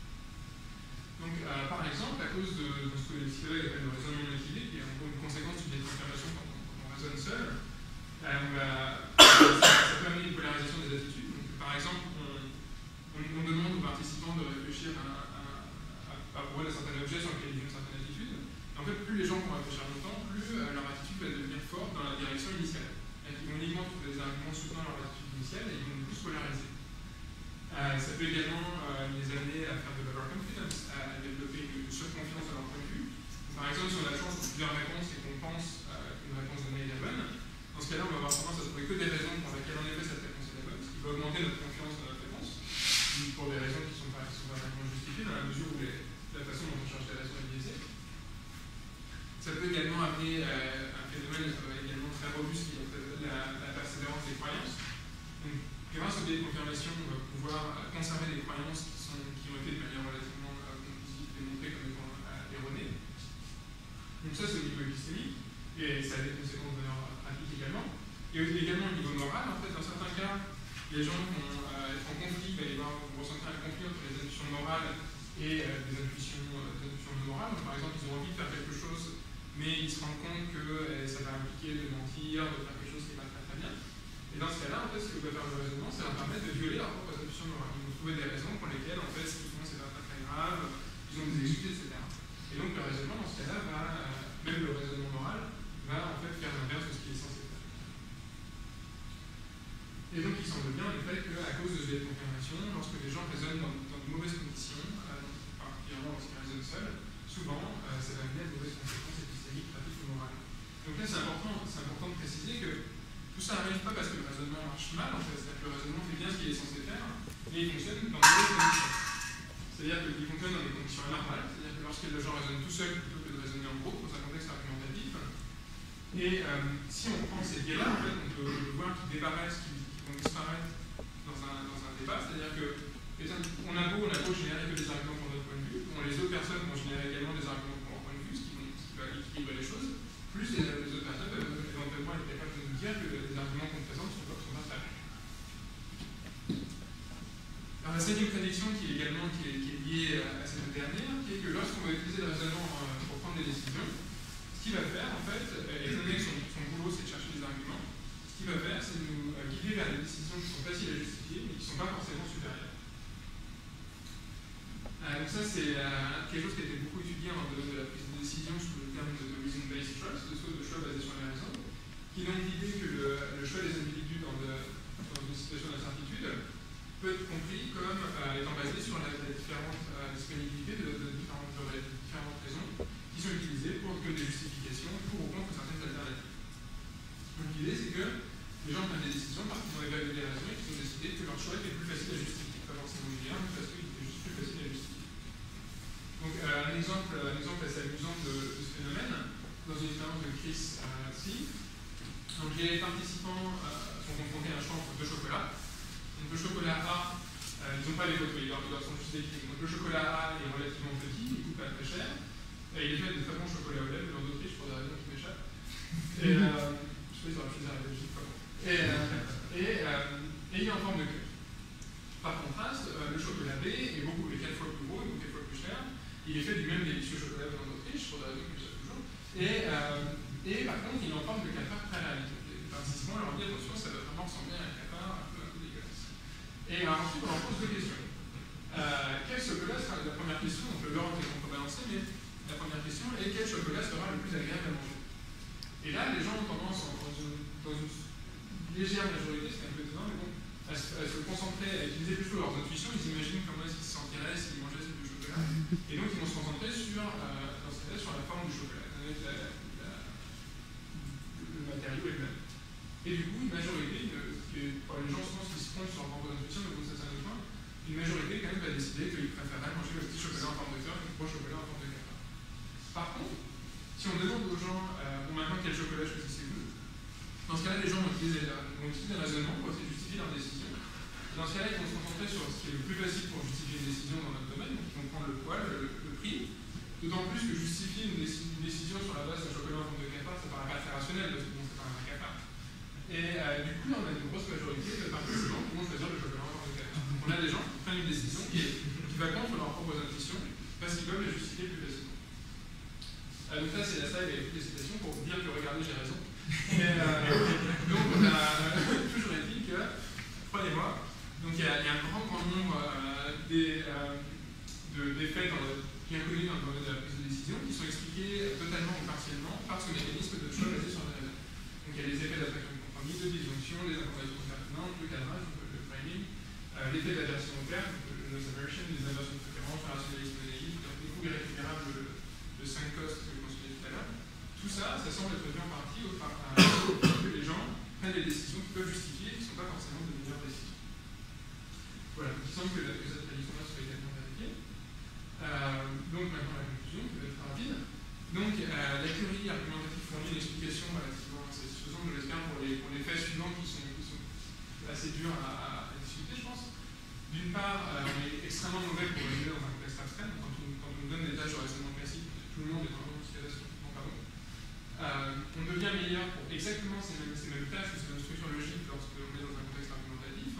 A: Donc, euh, par exemple, à cause de, de ce que les psychologues appellent le raisonnement motivé, qui est en gros une conséquence du biais de confirmation quand on, quand on raisonne seul, euh, on va, ça, ça peut amener une polarisation des attitudes. Donc, par exemple, on, on, on demande aux participants de réfléchir à, à, à, à propos d'un certain objet sur lequel ils ont une certaine attitude. Et en fait, plus les gens vont réfléchir longtemps, plus euh, leur attitude va devenir forte dans la direction initiale. Et ils vont uniquement trouver des arguments soutenant leur attitude initiale et ils vont plus polariser. Euh, ça peut également euh, les amener à faire de l'overconfidence, à développer une surconfiance à leur point de vue. Par exemple, si on a la chance de plusieurs réponses et qu'on pense euh, qu'une réponse donnée est la bonne, dans ce cas-là, on va avoir tendance à trouver que des raisons pour lesquelles en effet cette réponse est la bonne, ce qui va augmenter notre confiance dans notre réponse, pour des raisons qui ne sont pas, qui sont pas vraiment justifiées, dans la mesure où les, la façon dont on cherche les raisons est biaisée. Ça peut également amener euh, un phénomène euh, également très robuste qui est la, la persévérance des croyances. Donc, grâce au biais de confirmation, on va pouvoir conserver des croyances qui, sont, qui ont été de manière relativement euh, conclusive démontrées comme étant euh, erronées. Donc ça, c'est au niveau épistémique, et ça a des conséquences d'ailleurs pratiques également. Et également au niveau moral, en fait, dans certains cas, les gens vont euh, être en conflit, il va y avoir, vont ressentir un conflit entre les intuitions morales et euh, des intuitions, euh, des intuitions morales. Donc, par exemple, ils ont envie de faire quelque chose, mais ils se rendent compte que euh, ça va impliquer de mentir, de faire quelque chose qui n'est pas très très bien. Et dans ce cas-là, en fait, ce que va faire le raisonnement, c'est leur permettre de violer leur propre intuition morale. Ils vont trouver des raisons pour lesquelles, en fait, ce qu'ils font, c'est pas très, très grave, ils ont des excuses, et cetera. Et donc, le raisonnement, dans ce cas-là, va, euh, même le raisonnement moral, va en fait faire l'inverse de ce qu'il est censé faire. Et donc, il semble bien, en effet, qu'à cause de ce biais de confirmation, lorsque les gens raisonnent dans, dans de mauvaises conditions, euh, particulièrement lorsqu'ils raisonnent seuls, souvent, euh, ça va amener à de mauvaises conséquences épistémiques, pratiques ou morales. Donc là, c'est important, c'est important de préciser que tout ça n'arrive pas parce que le raisonnement marche mal, en fait. C'est-à-dire que le raisonnement fait bien ce qu'il est censé faire, mais il fonctionne dans de mauvaises conditions. C'est-à-dire qu'il fonctionne dans des conditions anormales, c'est-à-dire que lorsque les gens raisonnent tout seuls plutôt que de raisonner en groupe, dans un contexte argumentatif. Et euh, si on prend ces biais-là, en fait, on peut voir qu'ils disparaissent, qu'ils vont disparaître dans un, dans un débat, c'est-à-dire que on a beau, on a beau générer que des arguments pour notre point de vue, bon, les autres personnes vont générer également des arguments pour leur point de vue, ce qui, vont, ce qui va équilibrer les choses, plus les, les autres personnes peuvent éventuellement être capables de nous dire que les arguments qu'on présente sont pas, sont pas très bons. Alors la cinquième prédiction qui est également qui est, qui est liée à cette dernière, qui est que lorsqu'on va utiliser le raisonnement euh, pour prendre des décisions, ce qu'il va faire, en fait, étant donné que son, son boulot c'est de chercher des arguments, ce qu'il va faire, c'est de nous euh, guider vers des décisions qui sont faciles à justifier, mais qui ne sont pas forcément supérieures. Euh, donc ça, c'est euh, quelque chose qui a été beaucoup étudié dans le domaine de la prise de décision sous le terme de, de reason-based choice, de choix, de choix basés sur les raisons, qui est donc l'idée que le, le choix des individus dans, de, dans une situation d'incertitude peut être compris comme euh, étant basé sur la, la différente euh, disponibilité de, de, différentes, de différentes raisons qui sont utilisées pour que des justifications pour ou contre certaines alternatives. Donc l'idée, c'est que les gens prennent des décisions parce qu'ils ont évalué les raisons et qu'ils ont décidé que leur choix était plus facile à justifier, pas forcément bien, mais parce qu'il était juste plus facile à justifier. Donc euh, un, exemple, un exemple assez amusant de, de ce phénomène, dans une expérience de Chris euh, C. Donc les participants euh, sont confrontés à un choix entre deux chocolats. Donc le chocolat A, euh, ils n'ont pas les photos, ils leur sont juste décrits. Donc le chocolat A est relativement petit, il coûte pas très cher, et il est fait de très bons chocolats au lait, venant d'Autriche pour des raisons qui m'échappent. Et euh, je sais pas, ils auraient choisi la Belgique, quoi. Et, euh, et, euh, et il est en forme de cœur. Par contraste, euh, le chocolat B est beaucoup, est quatre fois plus gros, et beaucoup quatre fois plus cher. Il est fait du même délicieux chocolat venant d'Autriche, pour des raisons qui m'échappent toujours. Et, euh, et par contre, il est en forme de cafard très réaliste. Les participants leur dit attention, ça doit vraiment ressembler à un cafard un peu, un peu dégueulasse. Et alors, ensuite, on leur pose deux questions. Euh, quel chocolat sera la première question? Donc le beurre est contrebalancé, mais la première question est quel chocolat sera le plus agréable à manger? Et là, les gens ont tendance, dans une, dans une légère majorité, c'est un peu étonnant, mais bon, à se, à se concentrer, à utiliser plutôt leurs intuitions, ils imaginent comment est-ce qu'ils se sentiraient s'ils mangeaient du chocolat. Et donc ils vont se concentrer sur, euh, dans ce cas-là, sur la forme du chocolat, avec la, la, le matériau et le même. Et du coup, une majorité, euh, que, pour les gens souvent qui se trompent sur leur propre intuition, mais bon, ça c'est un autre point, une majorité quand même va décider qu'ils préféreraient manger le petit chocolat en forme de cœur que le gros chocolat en forme de cafard. Par contre, si on demande aux gens, euh, bon maintenant quel chocolat choisissez-vous, dans ce cas-là, les gens vont utiliser, vont utiliser un raisonnement pour essayer de justifier leur décision. Dans ce cas-là, ils vont se concentrer sur ce qui est le plus facile pour justifier une décision dans notre domaine, donc ils vont prendre le poids, le, le prix. D'autant plus que justifier une, déci une décision sur la base d'un chocolat en forme de cafard, ça paraît pas très rationnel, parce que bon, c'est pas un vrai cafard. Et euh, du coup, là, on a une grosse majorité de participants qui vont choisir le chocolat en forme de cafard. On a des gens qui prennent une décision qui, est, qui va contre leurs propres intuitions, parce qu'ils peuvent la justifier plus facilement. Euh, donc là, c'est la slide avec toutes les citations pour vous dire que regardez, j'ai raison. Et, euh, donc, on a toujours dit que, prenez-moi, donc il y, y a un grand, grand nombre euh, d'effets euh, de, bien connus dans le domaine de la prise de décision qui sont expliqués totalement ou partiellement par ce mécanisme de choix basé sur la raison. Donc il y a les effets d'attraction de compromis, de disjonction, les informations pertinentes, le cadrage, donc le framing, euh, l'effet d'aversion au terme, le loss aversion, les aversions de préférence, le rationalisme analytique, les coûts irrécupérables de cinq costs que je mentionnais tout à l'heure. Tout ça, ça semble être dû en partie au fait que les gens prennent des décisions qui peuvent justifier et qui ne sont pas forcément de meilleures décisions. Voilà, donc il semble que, que cette prédiction-là soit également vérifiée. Euh, donc maintenant la conclusion, qui va être rapide. Donc euh, la théorie argumentative fournit une explication relativement satisfaisante, je l'espère, pour les, pour les faits suivants qui sont, qui sont assez durs à, à discuter, je pense. D'une part, euh, on est extrêmement mauvais pour raisonner dans un contexte abstrait. Quand on, quand on nous donne des tâches de raisonnement classique, tout le monde est vraiment non, pardon. Euh, on devient meilleur pour exactement ces mêmes, ces mêmes tâches ou ces mêmes structures logiques lorsque l'on est dans un contexte argumentatif.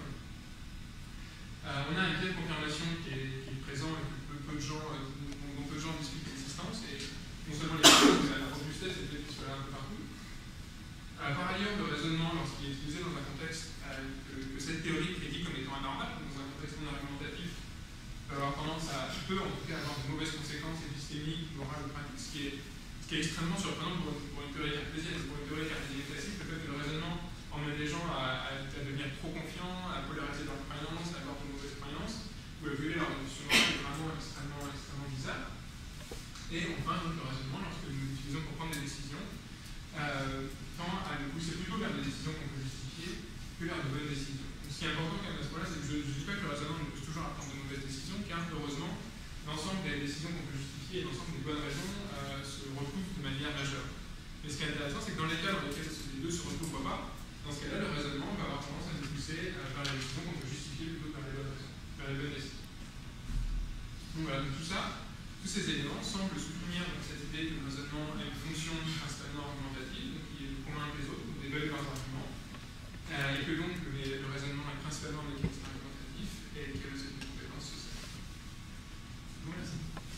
A: Euh, on a un biais de confirmation qui est, qui est présent et que peu, peu de gens, euh, dont, dont peu de gens discutent l'existence, et non seulement les gens, mais la robustesse et le fait qu'il soit là un peu partout. Euh, par ailleurs, le raisonnement, lorsqu'il est utilisé dans un contexte euh, que, que cette théorie prédit comme étant anormal, dans un contexte non argumentatif, peut avoir tendance à, peut en tout cas avoir de mauvaises conséquences épistémiques, morales ou pratiques, ce qui est, ce qui est extrêmement surprenant pour, pour une théorie cartésienne. Pour une théorie cartésienne classique, le fait que le raisonnement emmène les gens à, à, à devenir trop confiants, à polariser leurs croyances, à avoir de mauvaises croyances, ou à violer leur notion est vraiment extrêmement, extrêmement bizarre. Et enfin, donc, le raisonnement, lorsque nous l'utilisons pour prendre des décisions, euh, tend à nous pousser plutôt vers des décisions qu'on peut justifier que vers de bonnes décisions. Donc, ce qui est important quand même à ce moment-là, c'est que je ne dis pas que le raisonnement nous pousse toujours à prendre de mauvaises décisions, car heureusement, l'ensemble des décisions qu'on peut justifier et l'ensemble des bonnes raisons euh, se retrouvent de manière majeure. Mais ce qui est intéressant, c'est que dans les cas dans lesquels les deux se retrouvent pas, dans ce cas-là, le raisonnement va avoir tendance à nous pousser euh, vers les décisions qu'on peut justifier plutôt que vers les bonnes raisons, vers les bonnes décisions. Donc voilà, donc tout ça, tous ces éléments semblent soutenir donc, cette idée que le raisonnement a une fonction principalement argumentative, donc qui est commun que les autres, donc d'évaluer leurs arguments, euh, et que donc le, le raisonnement est principalement un mécanisme argumentatif et qu'il a aussi des compétences sociales. Bon, merci.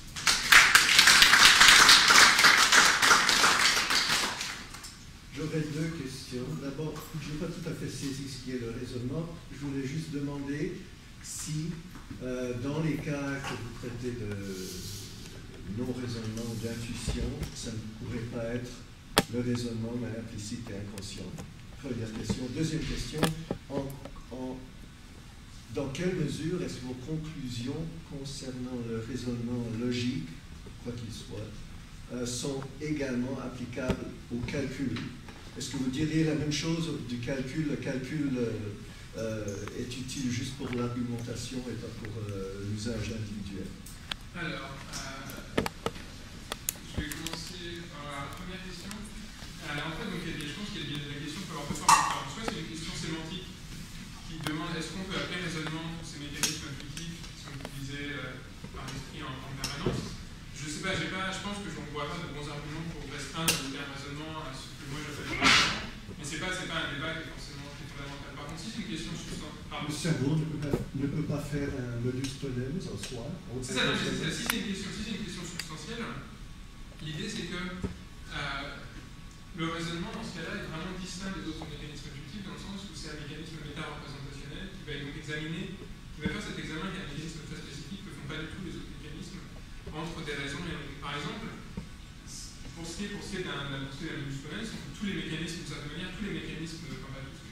B: J'aurais deux questions. D'abord, je n'ai pas tout à fait saisi ce qui est le raisonnement. Je voulais juste demander si, euh, dans les cas que vous traitez de non-raisonnement ou d'intuition, ça ne pourrait pas être le raisonnement, mais implicite et inconscient. Première question. Deuxième question, en, en, dans quelle mesure est-ce que vos conclusions concernant le raisonnement logique, quoi qu'il soit, euh, sont également applicables au calcul? Est-ce que vous diriez la même chose du calcul? Le calcul euh, est utile juste pour l'argumentation et pas pour euh, l'usage individuel?
A: Alors, euh, je vais commencer par la première question. Alors, en fait, donc, il y a des, je pense qu'il y a des, la question peut avoir deux formes différentes. Soit c'est une question sémantique qui demande est-ce qu'on peut appeler raisonnement ces mécanismes intuitifs qui sont utilisés euh, par l'esprit en, en permanence. Je ne sais pas, pas, je pense que je ne vois pas de bons arguments pour restreindre le terme raisonnement à ce que moi j'appelle le raisonnement. Mais ce n'est pas, pas un débat qui est forcément très fondamental. Par contre, si c'est une question substantielle.
B: Le cerveau ne peut, pas, ne peut pas faire un modus ponens en soi.
A: C'est ça, non, c'est ça. Si c'est une, si une question substantielle, l'idée c'est que euh, le raisonnement dans ce cas-là est vraiment distinct des autres mécanismes intuitifs dans le sens où c'est un mécanisme méta-représentationnel qui va donc examiner, qui va faire cet examen qui est un mécanisme très spécifique que ne font pas du tout les autres mécanismes entre des raisons et autres. Par exemple, pour ce qui est, pour ce qui est d'un modus ponens, tous les mécanismes, d'une certaine manière, tous les mécanismes, enfin pas tous,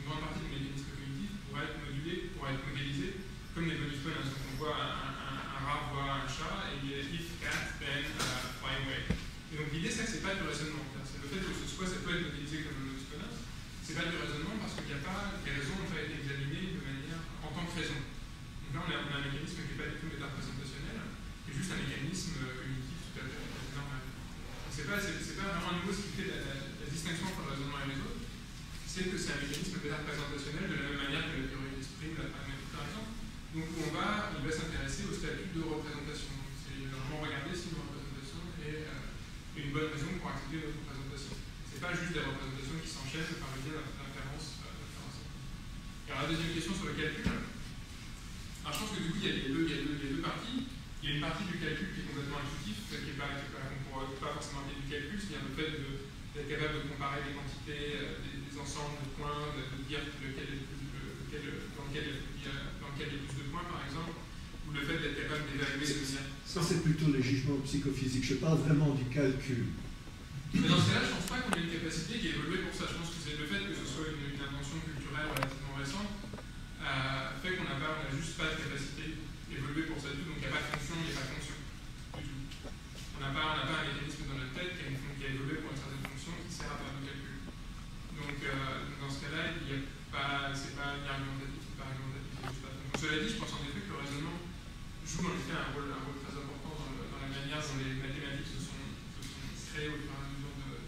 A: une grande partie du mécanisme cognitif pourrait être modulée, pourrait être modélisée comme des bonus points. Donc on voit un, un, un rat voit un chat et il y a if cat then uh, fly away. Et donc l'idée c'est que c'est pas du raisonnement. C'est le fait que ce soit ça peut être modélisé comme un bonus point. C'est pas du raisonnement parce qu'il n'y a pas les raisons n'ont pas été examinées de manière en tant que raison. Donc là on a, on a un mécanisme qui n'est pas du tout méta-représentationnel, qui est juste un mécanisme cognitif tout à fait normal. C'est pas, c'est pas vraiment à nouveau ce qui fait la, la, la distinction entre le raisonnement et les autres, c'est que c'est un mécanisme méta-représentationnel de la même manière que la théorie de l'esprit ou la pragmatique par exemple. Donc on va, il va s'intéresser au statut de représentation. C'est vraiment regarder si une représentation est euh, une bonne raison pour accepter notre représentation. C'est pas juste des représentations qui s'enchaînent par le biais d'inférence. Euh, Alors la deuxième question sur le calcul. Alors je pense que du coup il y a les deux, il y a deux, il y a deux parties. Il y a une partie du calcul qui est complètement intuitif, qui n'est pas, pas, qu'on ne pourra pas forcément appeler du calcul, c'est-à-dire le fait d'être capable de comparer des quantités, euh, des, des ensembles de points, de, de dire lequel est le plus, lequel, dans, lequel il y a, dans lequel il y a plus de points par exemple, ou le fait d'être capable d'évaluer de manière.
B: Ça c'est plutôt les jugements psychophysiques, je parle vraiment du calcul.
A: Mais dans ce cas-là, je ne pense pas qu'on ait une capacité qui est évoluée pour ça. Je pense que c'est le fait que ce soit une, une invention culturelle relativement récente euh, fait qu'on n'a pas, on n'a juste pas de capacité évoluée pour ça du tout. Donc il n'y a pas de fonction, il n'y a pas de fonction du tout. On n'a pas, on n'a pas un mécanisme dans notre tête qui a, une, qui a évolué pour une certaine fonction qui sert à faire du calcul. Donc euh, dans ce cas-là, il n'y a pas, c'est pas ni argumentatif, c'est pas argumentatif, c'est juste pas de fonction. Cela dit, je pense en effet que le raisonnement joue en effet un rôle, un rôle très important dans, le, dans la manière dont les mathématiques se sont, se sont créées au fur et à mesure.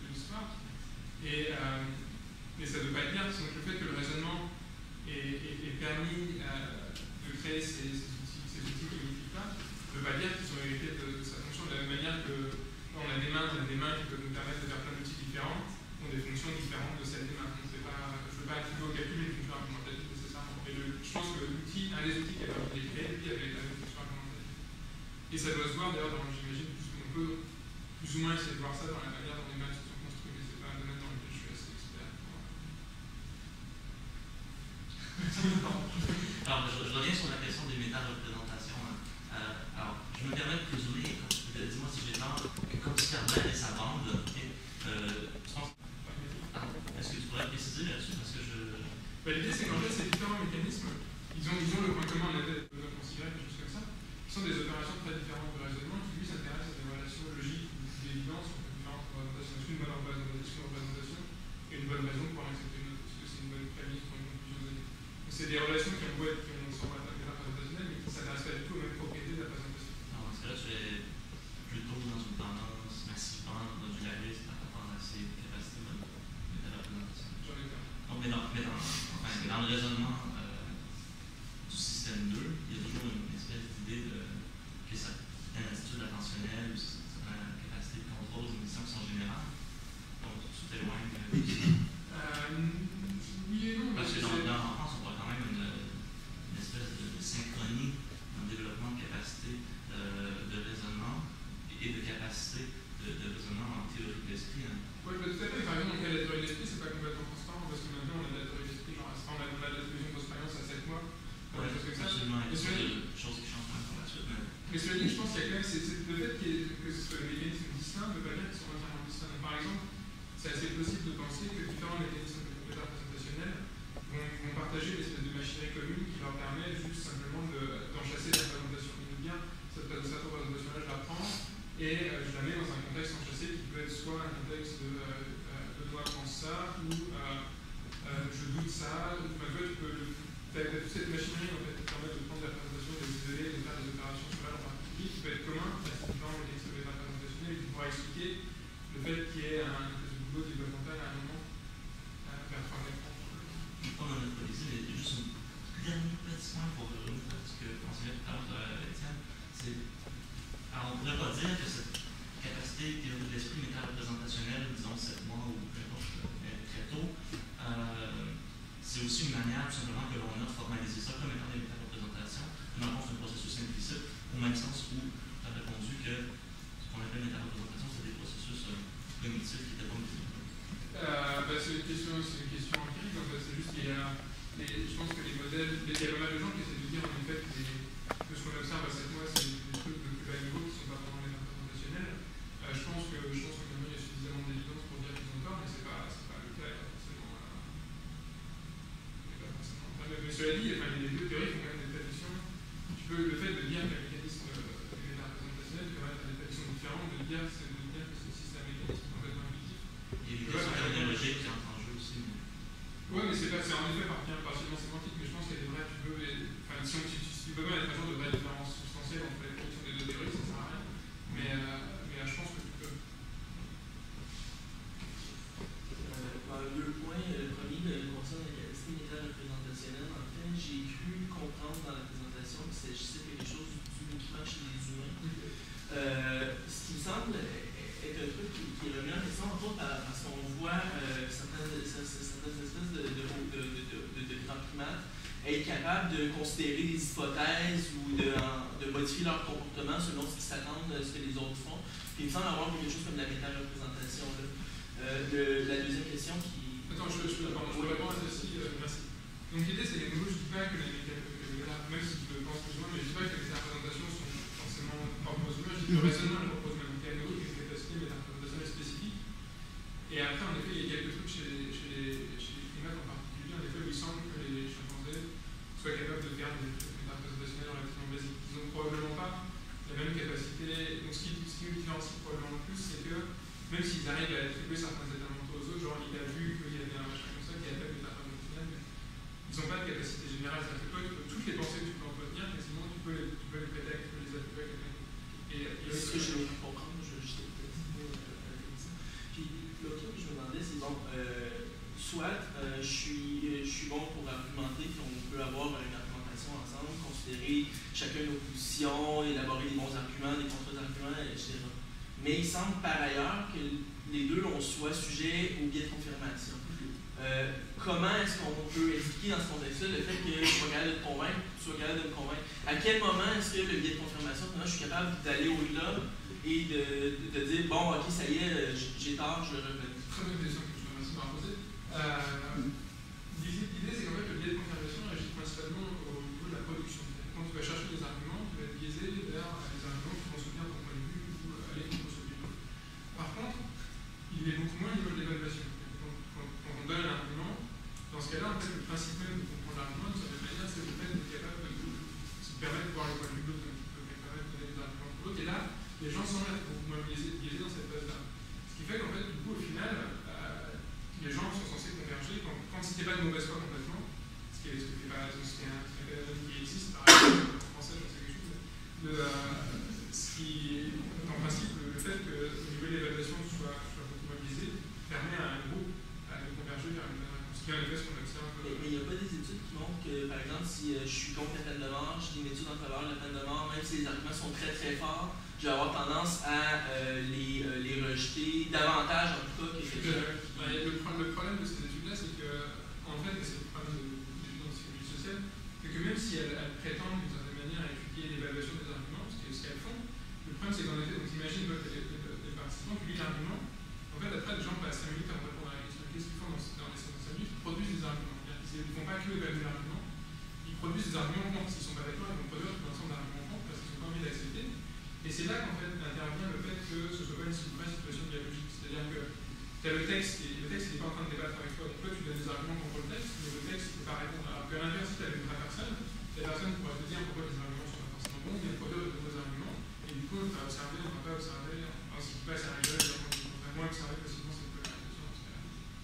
A: Et, euh, mais ça ne veut pas être bien, donc le fait que le raisonnement ait, ait, ait permis euh, de créer ces, ces outils, ces outils cognitifs-là, ne veut pas dire qu'ils sont hérités de, de sa fonction, de la même manière que quand on a des mains, on a des mains qui peuvent nous permettre de faire plein d'outils différents, qui ont des fonctions différentes de celles des mains. Donc pas, je ne veux pas attribuer au calcul une fonction argumentative nécessairement. Mais le, je pense que l'outil, un des outils qui a permis de les créer, lui, avait la même fonction argumentative. Et ça doit se voir d'ailleurs, j'imagine, on peut plus ou moins essayer de voir ça dans la manière dont les maths se sont construites, mais ce n'est pas un domaine dans lequel je suis assez expert.
C: Alors, je, je reviens sur la question des méta-représentations. Euh, alors, je me permets de présumer, dis-moi si j'ai tort, que comme Superman et sa bande, okay, euh, je pense. Ah, est-ce que tu pourrais préciser là-dessus? Parce que je.
A: Bah, l'idée, c'est qu'en fait, ces différents mécanismes, ils ont, ils ont le point commun, on avait considéré quelque chose comme ça, qui sont des opérations très différentes de raisonnement qui, lui, s'intéressent à des relations logiques ou d'évidence entre différentes représentations. Une bonne représentation, représentation et une bonne raison pour en accepter une autre, parce que c'est une bonne prémisse pour une conclusion donnée. Donc, c'est des relations qui ont beau être, qui ont sont représentationnelles, mais qui ne s'intéressent pas du tout aux mêmes propriétés de la présentation.
C: Non, parce que là, tu es plutôt dans une tendance massivement modulariste par rapport à ces capacités de représentation.
A: J'en ai pas.
C: Non, mais dans, mais dans, enfin, dans le raisonnement euh, du système deux, il y a toujours une espèce d'idée de que ça une attitude attentionnelle ou une capacité de contrôle des émissions qui sont générales. Donc, tu t'éloignes de ça.
A: Euh, oui et non.
C: Parce que dans, dans l'enfance, on voit quand même une, une espèce de, de synchronie dans le développement de capacité euh, de raisonnement et de capacité de, de raisonnement en théorie de l'esprit. Hein.
A: Oui, tout à fait. Par exemple, dans le cas de la théorie de l'esprit, c'est pas complètement transparent parce que maintenant on a de la théorie de l'esprit, genre on a de la diffusion d'expérience à sept mois, ou
C: ouais,
A: des choses comme ça.
C: Absolument, il y a
A: des
C: choses qui changent quand même pour la suite. Mais,
A: mais cela dit, je pense qu'il y a quand même, c'est, c'est le fait qu'il y ait, que ce soit des mécanismes distincts ne veut pas dire qu'ils sont entièrement distincts. Par exemple, c'est assez possible de penser que différents mécanismes représentationnels vont, vont partager une espèce de machinerie commune qui leur permet juste simplement de, d'enchasser la représentation. Ils nous dire, cette, cette représentation-là, je la prends et euh, je la mets dans un contexte enchâssé qui peut être soit un contexte de euh, de moi pense ça, ou euh, euh, je doute ça, ou enfin, tu vois, tu peux, tu as toute cette machinerie en fait, qui permet de prendre des représentations, de les isoler, de faire des opérations sur elle en particulier, qui peut être commun à ces différents mécanismes représentationnels et qui pourra expliquer le fait qu'il y ait un espèce de boulot développemental à un moment euh, vers trois quatre ans.
C: pas monopoliser, mais juste un dernier petit point pour revenir à ce que mentionnait tout à l'heure Étienne. C'est, alors on ne pourrait pas dire que cette capacité théorie de l'esprit méta-représentationnelle, disons sept mois ou peu importe, très tôt, euh, c'est aussi une manière tout simplement que l'on a de formaliser ça comme étant des méta-représentations, dans le fond c'est un processus implicite, au même sens où tu as répondu que ce qu'on appelle méta-représentation, c'est des processus euh, cognitifs qui n'étaient pas multipliés.
A: Euh, bah, c'est une question, c'est une question empirique en fait, c'est juste qu'il y a, les, je pense que les modèles, il y a pas mal de gens qui essaient de dire en effet que, les, que ce qu'on observe à sept mois c'est des trucs de plus bas niveau qui ne sont pas vraiment méta-représentationnels. Euh, je pense que je pense que maintenant il y a suffisamment d'évidence pour dire qu'ils ont tort, mais c'est pas, c'est pas le cas forcément. Euh... dire qu'un mécanisme méta-représentationnel permet à des traditions différentes de dire, de dire que ceci c'est un mécanisme complètement intuitif.
C: Il y a des questions terminologiques qui entrent en jeu aussi. Mais...
A: Oui, mais c'est en effet partiellement sémantique, mais je pense qu'il y a des vrais, tu peux, enfin, si, on, si, si tu peux pas être à jour de vraies différences substantielles entre les productions des deux théories, ça sert à rien. Mais, euh, mais euh, je pense que tu peux.
D: Euh, deux points. Le premier concerne la capacité méta-représentationnelle. En fait, j'ai cru comprendre dans la présentation qu'il s'agissait de quelque chose uniquement chez les humains. Euh, ce qui me semble est un truc qui, qui est remis en question, entre autres parce qu'on voit euh, certaines, certaines espèces de, de, de, de, de, de, de grands primates être capables de considérer des hypothèses ou de, de modifier leur comportement selon ce qu'ils s'attendent à ce que les autres font. Puis il me semble avoir quelque chose comme la méta-représentation. Euh, la deuxième question qui...
A: Attends, je, je, pardon, je peux répondre à ceci, euh, merci. Donc l'idée c'est que je ne dis pas que les méta, même si je le pense plus ou moins, mais je ne dis pas que les représentations sont forcément propres aux humains, je dis que le raisonnement est propre aux humains. Donc il y a une capacité méta-représentationnelle spécifique. Et après, en effet, il y a quelques trucs chez les, chez les, chez les primates en particulier, en effet, où il semble que les chimpanzés soient capables de faire des trucs méta-représentationnels relativement basiques. Ils n'ont probablement pas la même capacité. Donc ce qui, ce qui nous différencie probablement le plus, c'est que même s'ils arrivent à attribuer certains états mentaux aux autres, genre il a vu qu'il y avait un machin comme ça qui appelle méta-représentationnel, mais ils n'ont pas de capacité générale. C'est-à-dire que toi, tu peux, toutes les pensées que tu peux entretenir, quasiment, tu peux les, tu peux les prêter, tu peux les attribuer à quelqu'un. Et, et
D: c'est ce que je veux comprendre, je veux juste Puis l'autre truc que je me demandais, c'est bon, euh, soit euh, je, suis, je suis bon pour argumenter qu'on peut avoir une argumentation ensemble, considérer chacun nos positions, élaborer des bons arguments, des contre-arguments, et cetera. Mais il semble par ailleurs que les deux on soit sujet au biais de confirmation. Euh, comment est-ce qu'on peut expliquer dans ce contexte-là le fait que je sois capable de te convaincre, que tu sois capable de me convaincre? À quel moment est-ce que le biais de confirmation, moi je suis capable d'aller au-delà et de, de, de dire bon, ok, ça y est, j'ai tort, je reviens?
A: Très bonne question que je te remercie de m'avoir posée. Euh, L'idée, c'est qu'en fait, le biais de confirmation agit principalement au niveau de la production. Quand tu vas chercher des arguments, tu vas être biaisé vers les arguments qui vont soutenir ton point de vue ou aller contre celui de l'autre. Par contre, il est beaucoup moins au niveau de l'évaluation. Quand, quand, quand on donne un argument, dans ce cas-là, en fait, le principe même de comprendre l'argument, d'une certaine manière, c'est le fait d'être capable de se permettre de voir le point de vue de l'autre, donc tu peux permettre de donner des arguments pour l'autre. Et là, les gens semblent être beaucoup moins biaisés, biaisés dans cette phase-là. Ce qui fait qu'en fait, du coup, au final, euh, les gens sont censés converger quand, quand si t'es pas de mauvaise foi complètement, ce qui est ce qui est pas ce qui est un phénomène qui existe, par exemple, en français, j'en sais quelque chose, de, euh, ce qui est en principe le, le fait que au niveau de l'évaluation soit, soit beaucoup moins biaisé permet à un groupe à converger vers une bonne réponse. Ce qui est en effet ce qu'on observe.
D: Mais il n'y a pas des études qui montrent que, par exemple, si euh, je suis contre la peine de mort, je dis une étude en faveur de la peine de mort, même si les arguments sont très très forts, je vais avoir tendance à euh, les, euh, les rejeter davantage, en tout cas, que quelqu'un.
A: Ben, le, le problème de ces études-là, c'est que, en fait, c'est le problème de l'étude en psychologie sociale, c'est que même si elles, elles prétendent d'une certaine manière à étudier l'évaluation des arguments, ce qu'elles font, le problème c'est qu'en effet, donc imagine que les, les, les participants qui lisent l'argument, en fait, après, les gens passent cinq minutes à répondre à la question qu'est-ce qu'ils font dans, dans les cinq minutes, ils produisent des arguments. Ils ne font pas que évaluer l'argument, ils produisent des arguments contre. S'ils ne sont pas d'accord, ils vont produire un ensemble d'arguments contre parce qu'ils n'ont pas envie d'accepter. Et c'est là qu'en fait intervient le fait que ce soit pas une vraie situation dialogique. C'est-à-dire que tu as le texte et le texte n'est pas en train de débattre avec toi. Donc toi, tu donnes des arguments contre le texte, mais le texte ne peut pas répondre. Alors qu'à l'inverse, si tu as une vraie personne, la personne pourra te dire pourquoi les arguments sont pas forcément bons, il va produire de nouveaux arguments. Et du coup, on va observer, on ne va pas observer. Alors, ce qui se passe à la rigueur, on va moins observer facilement cette polarisation dans ce cas-là.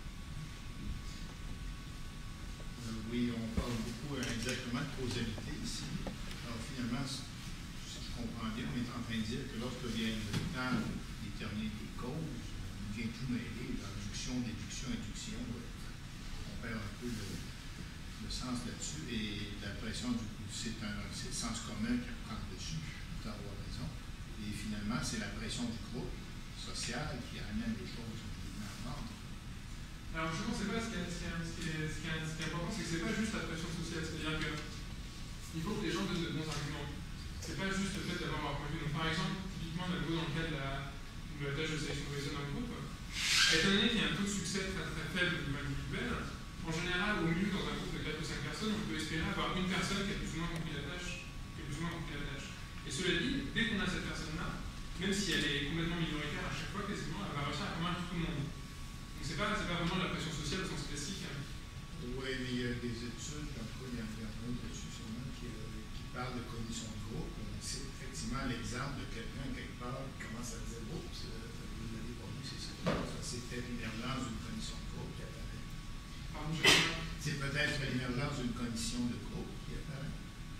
E: Oui, on parle beaucoup euh, exactement de causalité ici. Alors finalement, si je comprends bien, on est en train de dire que lorsque vient le temps de déterminer des causes, on ne vient tout mêler, l'induction, déduction, induction, on perd un peu le, le sens là-dessus et l'impression du coup, c'est le sens commun qui prend le dessus, tu as raison. Et finalement, c'est la pression du groupe social qui amène les choses en ordre.
A: Alors justement, c'est pas ce qui est, ce qui est, ce qui est, ce qui est, ce qui est important, c'est que c'est pas juste la pression sociale, c'est-à-dire que il faut que les gens donnent de bons arguments. C'est pas juste le fait d'avoir un point de vue. Donc par exemple, typiquement, dans le cas de la, de la tâche de sélection de dans le groupe, étant donné qu'il y a un taux de succès très très faible au niveau individuel, en général, au mieux dans un groupe de quatre ou cinq personnes, on peut espérer avoir une personne qui a plus ou moins compris la tâche, qui a plus ou moins compris la tâche. Et cela dit, dès qu'on a cette personne-là, même si elle est complètement minoritaire à chaque fois, quasiment, elle va réussir à convaincre tout le monde. Donc c'est pas, c'est pas vraiment la pression sociale au sens classique. Hein.
E: Oui, mais il y a des études, en tout cas, il y en a un là-dessus sûrement, qui, euh, qui parle de cognition de groupe, on cite effectivement l'exemple de quelqu'un quelque part qui commence à dire oups, vous l'avez pas vu, c'est ça. C'est peut-être l'émergence d'une cognition de groupe qui apparaît.
A: Pardon, je sais pas.
E: C'est peut-être l'émergence d'une cognition de groupe qui apparaît.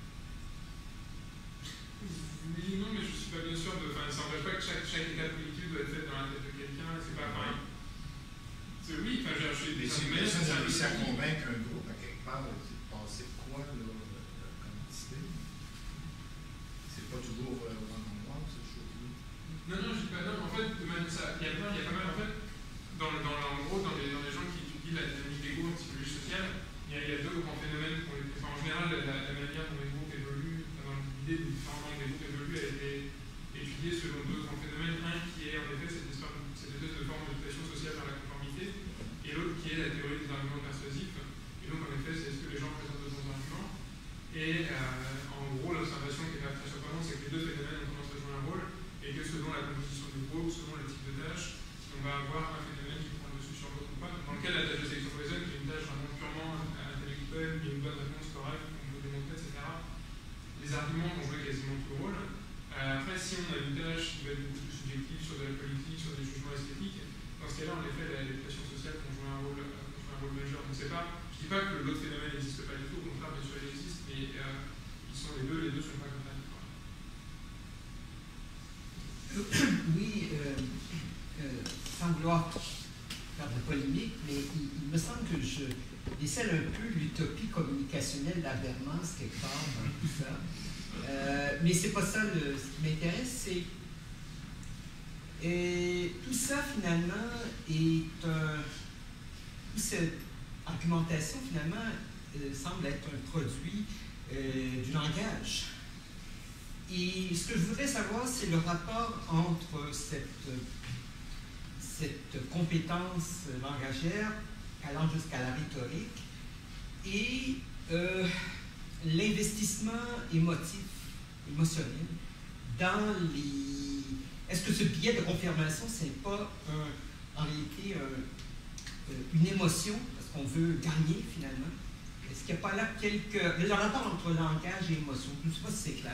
A: Oui, non, mais je ne suis pas bien sûr de. Enfin, ça n'empêche pas que chaque, chaque étape cognitive doit être faite dans la tête de quelqu'un, c'est pas pareil. Oui, enfin, je suis
E: Mais si une personne a réussi à convaincre un groupe à quelque part, c'est de passer quoi, là, comme idée? C'est pas toujours euh, one-on-one, cette chose-là?
A: Non, non, je dis pas non. En fait, de même, ça, il y a plein, il y a pas mal, en fait, dans, dans, en gros, dans les, dans les gens qui étudient la dynamique des groupes en psychologie sociale, il y a, il y a deux grands phénomènes. Pour les, enfin, en général, la, la manière dont les groupes évoluent, enfin, l'idée des différents membres des groupes évoluent a été étudiée selon deux grands phénomènes. Un qui est, en effet, cette espèce de, cette espèce de forme de mutation sociale vers la conformité, et l'autre qui est la théorie des arguments persuasifs. Et donc, en effet, c'est ce que les gens présentent de bons arguments. Et euh, en gros, l'observation qui est très surprenante, c'est que les deux phénomènes ont tendance à jouer un rôle, et que selon la composition du groupe, selon le type de tâche, on va avoir un phénomène qui prend le dessus sur l'autre ou pas. Dans le cas de la tâche de sélection Poisson, qui est une tâche vraiment purement intellectuelle, il y a une bonne réponse correcte, on peut démontrer, et cetera. Les arguments vont jouer quasiment tout le rôle. Euh, après, si on a une tâche qui va être beaucoup plus subjective sur de la politique, sur des jugements esthétiques, dans ce cas-là, en effet, les pressions sociales vont jouer un rôle, euh, vont jouer un rôle majeur. Donc, c'est pas, je ne dis pas que l'autre phénomène n'existe pas du tout, au contraire, bien sûr, il existe, mais euh, ils sont les deux, les deux sont pas contradictoires.
F: Oui, euh, euh, sans vouloir faire de polémique, mais il, il me semble que je décèle un peu l'utopie communicationnelle d'Habermas quelque part dans tout ça. Euh, mais c'est pas ça le, ce qui m'intéresse, c'est et tout ça finalement est un, toute cette argumentation finalement euh, semble être un produit euh, du langage. Et ce que je voudrais savoir, c'est le rapport entre cette, cette compétence langagière allant jusqu'à la rhétorique et euh, l'investissement émotif, émotionnel dans les... Est-ce que ce biais de confirmation, ce n'est pas un, en réalité un, une émotion, parce qu'on veut gagner finalement? Est-ce qu'il n'y a pas là quelque... le rapport entre langage et émotion? Je ne sais pas si c'est clair.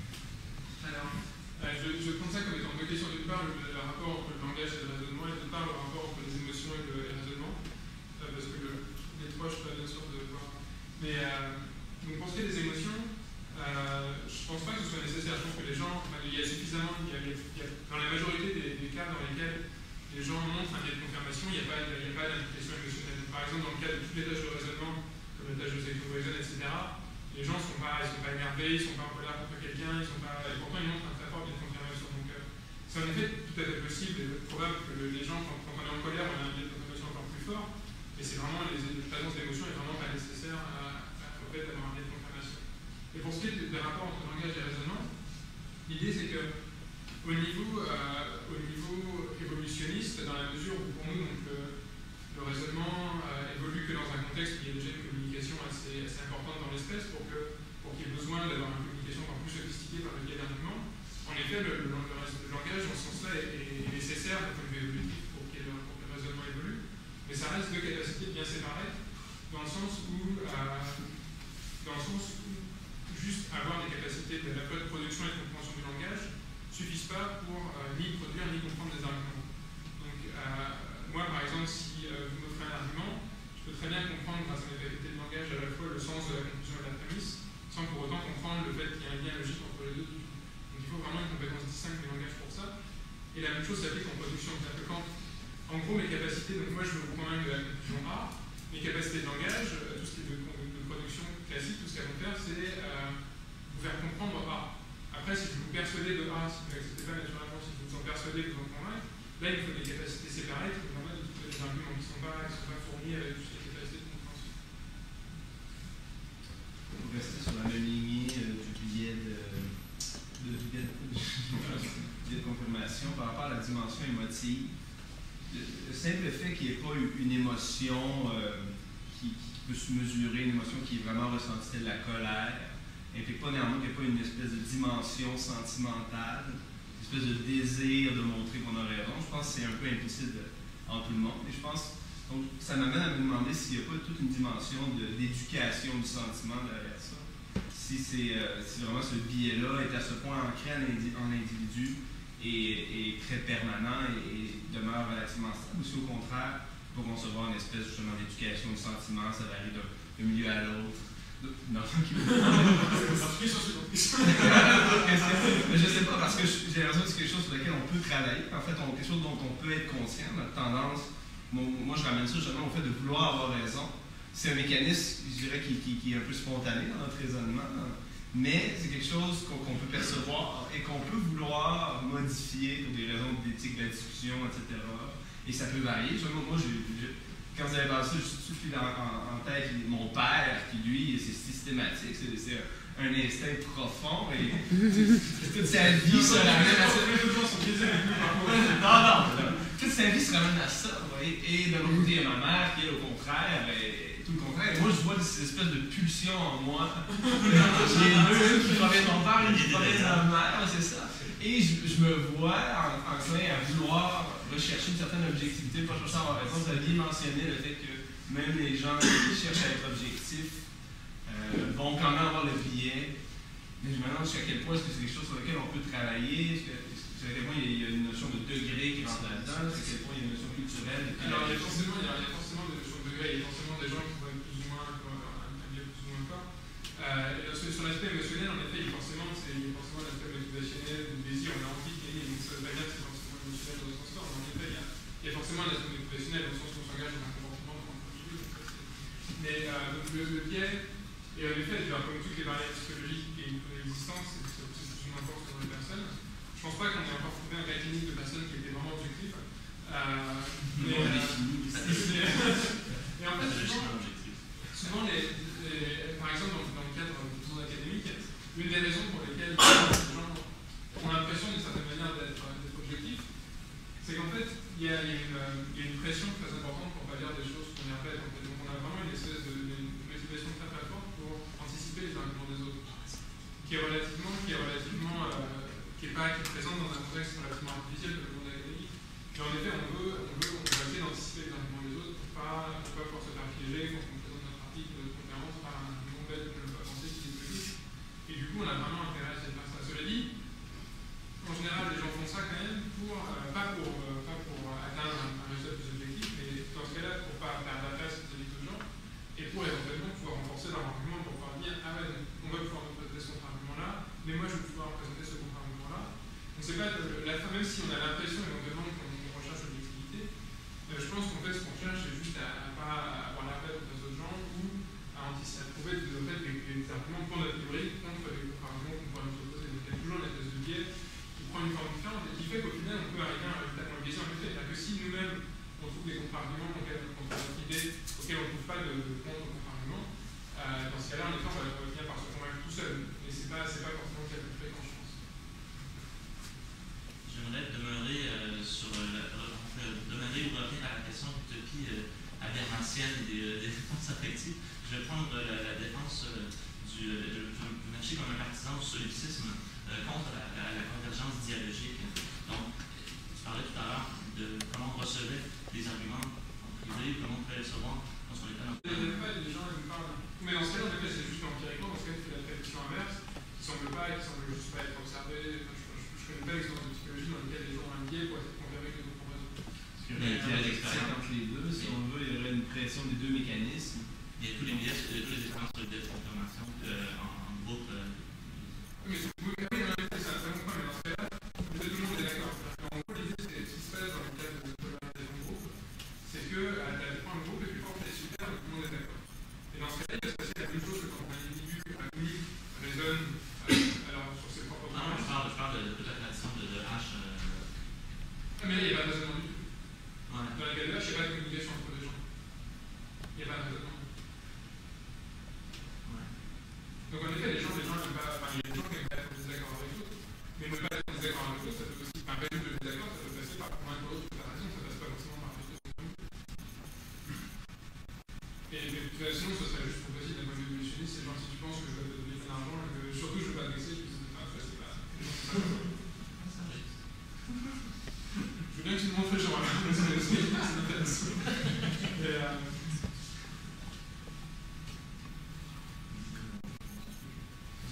A: Alors, euh, je, je prends ça comme étant deux questions. D'une part, le, le rapport entre le langage et le raisonnement, et d'autre part, le rapport entre les émotions et le, et le raisonnement. Euh, parce que le, les trois, je suis pas bien sûr de voir. Mais euh, donc pour ce qui est des émotions, euh, je pense pas que ce soit nécessaire. Je pense que les gens, enfin, il y a suffisamment, il y a, il y a, dans la majorité des, des cas dans lesquels les gens montrent un biais de confirmation, il n'y a pas, il y a pas d'implication émotionnelle. Par exemple, dans le cas de toutes les tâches de raisonnement, comme la tâche de sélection Poisson, et cetera, les gens ne sont, sont pas énervés, ils ne sont pas en colère contre quelqu'un, ils sont pas, et pourtant ils montrent un très fort biais de confirmation. Donc euh, c'est en effet tout à fait possible et probable que le, les gens, quand, quand on est en colère, on a un biais de confirmation encore plus fort, mais c'est vraiment, les, la présence d'émotion est vraiment pas nécessaire à, à, au fait d'avoir un biais de confirmation. Et pour ce qui est des rapports entre langage et raisonnement, l'idée c'est que au niveau, euh, au niveau évolutionniste, dans la mesure où pour nous donc, le, le raisonnement euh, évolue que dans un contexte où il y a déjà une communication assez, assez importante dans l'espèce pour que pour qu'il y ait besoin d'avoir une communication encore plus sophistiquée par le biais d'arguments. En effet, le, le, le, le langage, dans ce sens-là, est, est nécessaire d'un point de vue évolutif pour, qu le, pour que le raisonnement évolue, mais ça reste deux capacités bien séparées, dans le sens où, euh, dans le sens où juste avoir des capacités de la fois de production et de compréhension du langage ne suffisent pas pour euh, ni produire ni comprendre des arguments. Donc, euh, moi, par exemple, si euh, vous m'offrez un argument, je peux très bien comprendre, grâce à mes facultés de langage, à la fois le sens de la conclusion et de la prémisse, sans pour autant comprendre le fait qu'il y a un lien logique entre les deux. Donc il faut vraiment une compétence distincte du langage pour ça. Et la même chose s'applique en production. C'est-à-dire que quand, en gros, mes capacités, donc moi je veux vous convaincre de la conclusion A, mes capacités de langage, tout ce qui est de, de, de production classique, tout ce qu'elles vont faire, c'est euh, vous faire comprendre A. Après, si je vous persuadez de A, si vous n'acceptez pas naturellement, si vous vous en persuadez, vous en convaincre, là il faut des capacités séparées qui vous permettent de trouver des arguments qui ne sont, sont pas fournis avec toutes les capacités de compréhension.
G: Pour rester sur la même lignée euh, du billet de, de, du billet de, de confirmation par rapport à la dimension émotive, le, le simple fait qu'il n'y ait pas une émotion euh, qui, qui peut se mesurer, une émotion qui est vraiment ressentie, de la colère, n'implique pas néanmoins qu'il n'y ait pas une espèce de dimension sentimentale, une espèce de désir de montrer qu'on a raison. Je pense que c'est un peu implicite de, en tout le monde. Et je pense, donc, ça m'amène à me demander s'il n'y a pas toute une dimension d'éducation du sentiment derrière ça. si, c'est, euh, si vraiment ce biais-là est à ce point ancré en, indi en individu et, et très permanent et, et demeure relativement stable, ou si au contraire, il faut concevoir une espèce justement d'éducation du sentiment, ça varie d'un milieu à l'autre. Non, qui mais je sais pas, parce que j'ai l'impression que c'est quelque chose sur lequel on peut travailler. En fait, on, quelque chose dont on peut être conscient. Notre tendance, moi, moi je ramène ça justement au fait de vouloir avoir raison. C'est un mécanisme, je dirais, qui, qui, qui est un peu spontané dans notre raisonnement, mais c'est quelque chose qu'on qu'on peut percevoir et qu'on peut vouloir modifier pour des raisons d'éthique de la discussion, et cetera. Et ça peut varier. Moi, j'ai... Quand vous avez passé, je suis en, en, en tête mon père, qui lui, c'est systématique, c'est un instinct profond et toute sa vie se ramène à ça. Non, non, toute sa vie se ramène à ça, vous voyez. Et d'un autre côté, il y a ma mère qui est au contraire, et tout le contraire. Et moi, je vois cette espèce de pulsion en moi. J'ai deux qui proviennent de mon père, une qui provient de ma mère, c'est ça. Et je, je me vois enclin à vouloir rechercher une certaine objectivité, pas chercher à avoir raison. Vous aviez mentionné le fait que même les gens qui cherchent à être objectifs euh, vont quand même avoir le biais. Mais je me demande jusqu'à quel point est-ce que c'est quelque chose sur lequel on peut travailler, jusqu'à quel point il y a une notion de degré qui rentre là-dedans, jusqu'à quel point il y a une notion culturelle.
A: Alors il y a forcément, il y a, il y a forcément des notions de degré, il y a forcément des gens qui vont être plus ou moins, un biais plus ou moins fort. Euh, sur l'aspect émotionnel, en effet, il y a forcément l'aspect motivationnel, du désir, on a envie de gagner, donc ça veut pas dire que c'est forcément émotionnel dans ce sens-là, mais en effet, il y, a, il y a forcément un aspect motivationnel dans le sens où on s'engage dans un comportement de prendre plus. Mais euh, donc le, le biais, et en effet, comme toutes les variables psychologiques et une existence, c'est plus ou moins fort sur les personnes. Je pense pas qu'on ait encore trouvé un cas clinique de personnes qui étaient vraiment objectives. Euh, mais, euh, et en fait, souvent, souvent les, les, par exemple, dans, dans le cadre du monde académique, une des raisons pour lesquelles les gens ont l'impression d'une certaine manière d'être objectifs, c'est qu'en fait, il y, y, y a une pression très importante pour ne pas dire des choses qu'on y répète. En fait. Donc on a vraiment une espèce de une motivation très très forte pour anticiper les arguments des autres, qui est relativement, qui est relativement, euh, qui est pas qui est présente dans un contexte relativement artificiel comme le monde académique. Mais en effet, on veut, on veut, on veut essayer d'anticiper les arguments des autres pour pas, pour pas pouvoir se faire piéger quand on présente notre article, notre conférence par un argument bête que l'on ne peut pas penser qu'il est logique. Et du coup, on a vraiment intérêt à essayer de faire ça. Cela dit, en général, les gens font ça quand même pour, euh, pas pour, euh, pas pour atteindre un, un résultat plus objectif, mais dans ce cas-là, pour pas perdre la place vis-à-vis d'autres gens, et pour éventuellement pouvoir renforcer leur argument pour pouvoir dire ah ouais, on va pouvoir nous présenter ce contre-argument-là, mais moi je vais pouvoir présenter ce contre-argument-là. Donc c'est pas la fin, même si on a l'impression éventuellement qu'on recherche l'objectivité, euh, je pense qu'en fait ce qu'on cherche c'est juste à, à pas avoir la paix contre les autres gens ou à, à trouver des, en fait, des, des arguments pour notre théorie contre les contre-arguments qu'on pourrait nous opposer. Donc il y a toujours une espèce de biais qui prend une forme différente et qui fait qu'au final on peut arriver à un résultat moins biaisé en effet. C'est-à-dire que si nous-mêmes on trouve des contre-arguments contre notre idée auxquels on ne trouve pas de, de contre-contre-argument, euh, dans ce cas-là, en effet, on va, on va finir par se convaincre tout seul. Et ce n'est pas, pas forcément le cas de fréquent, je pense.
C: J'aimerais demeurer euh, sur la, euh, demeurer ou revenir à la question d'utopie euh, habermasienne et des, euh, des défenses affectives. Je vais prendre euh, la, la défense euh, du. Euh, je vais marcher comme un partisan du solipsisme euh, contre la, la, la convergence dialogique. Donc, tu parlais tout à l'heure de comment on recevait les arguments en privé, comment on pouvait les recevoir lorsqu'on était dans le.
A: Il n'y a pas des gens qui me parlent. Mais dans ce cas-là, en effet, c'est juste empiriquement, parce qu'il y a la traduction inverse, qui ne semble pas, qui semble juste pas être observée. Enfin, je ne connais pas l'exemple de psychologie dans lequel les gens ont un biais pour être confirmés que les autres ont raison.
G: Parce qu'il y aurait une expérience entre les deux, si on veut, il y aurait une pression des deux mécanismes.
C: Il y a tous les biais, il y a tous les expériences de désinformation euh, en, en groupe. Euh,
A: mais c'est oui, en effet, c'est un très bon point, mais dans ce cas-là, tout le monde est d'accord. En gros, l'idée, c'est ce qui se passe dans le cadre de polarisation de groupe, c'est que à la fin, le groupe est plus fort que les super, donc tout le monde est d'accord. Et dans ce cas-là, il va se passer la même chose que quand un individu unique raisonne euh, alors, sur ses propres
C: non, je parle, je parle de toute la tradition de, de H. Euh...
A: Ah, mais là, il n'y a pas de raisonnement du tout.
C: Ouais.
A: Dans la cas de H, il n'y a pas de communication entre les gens. Il n'y a pas de raisonnement. Donc en effet, les gens, les gens n'aiment pas, enfin, il y a des gens qui n'aiment pas être en désaccord avec l'autre, mais ne pas être en désaccord avec l'autre, ça peut aussi, enfin, pas juste le désaccord, ça peut passer par convaincre l'autre de la raison, ça passe pas forcément par quelque chose de commun. Et mais, de toute façon, ce serait juste trop facile d'un point de vue évolutionniste, c'est genre si tu penses que je vais te donner ton argent et que surtout je ne veux pas te vexer, je dis c'est pas, c'est pas. Je veux bien que tu me montres les gens, c'est intéressant. Et, euh,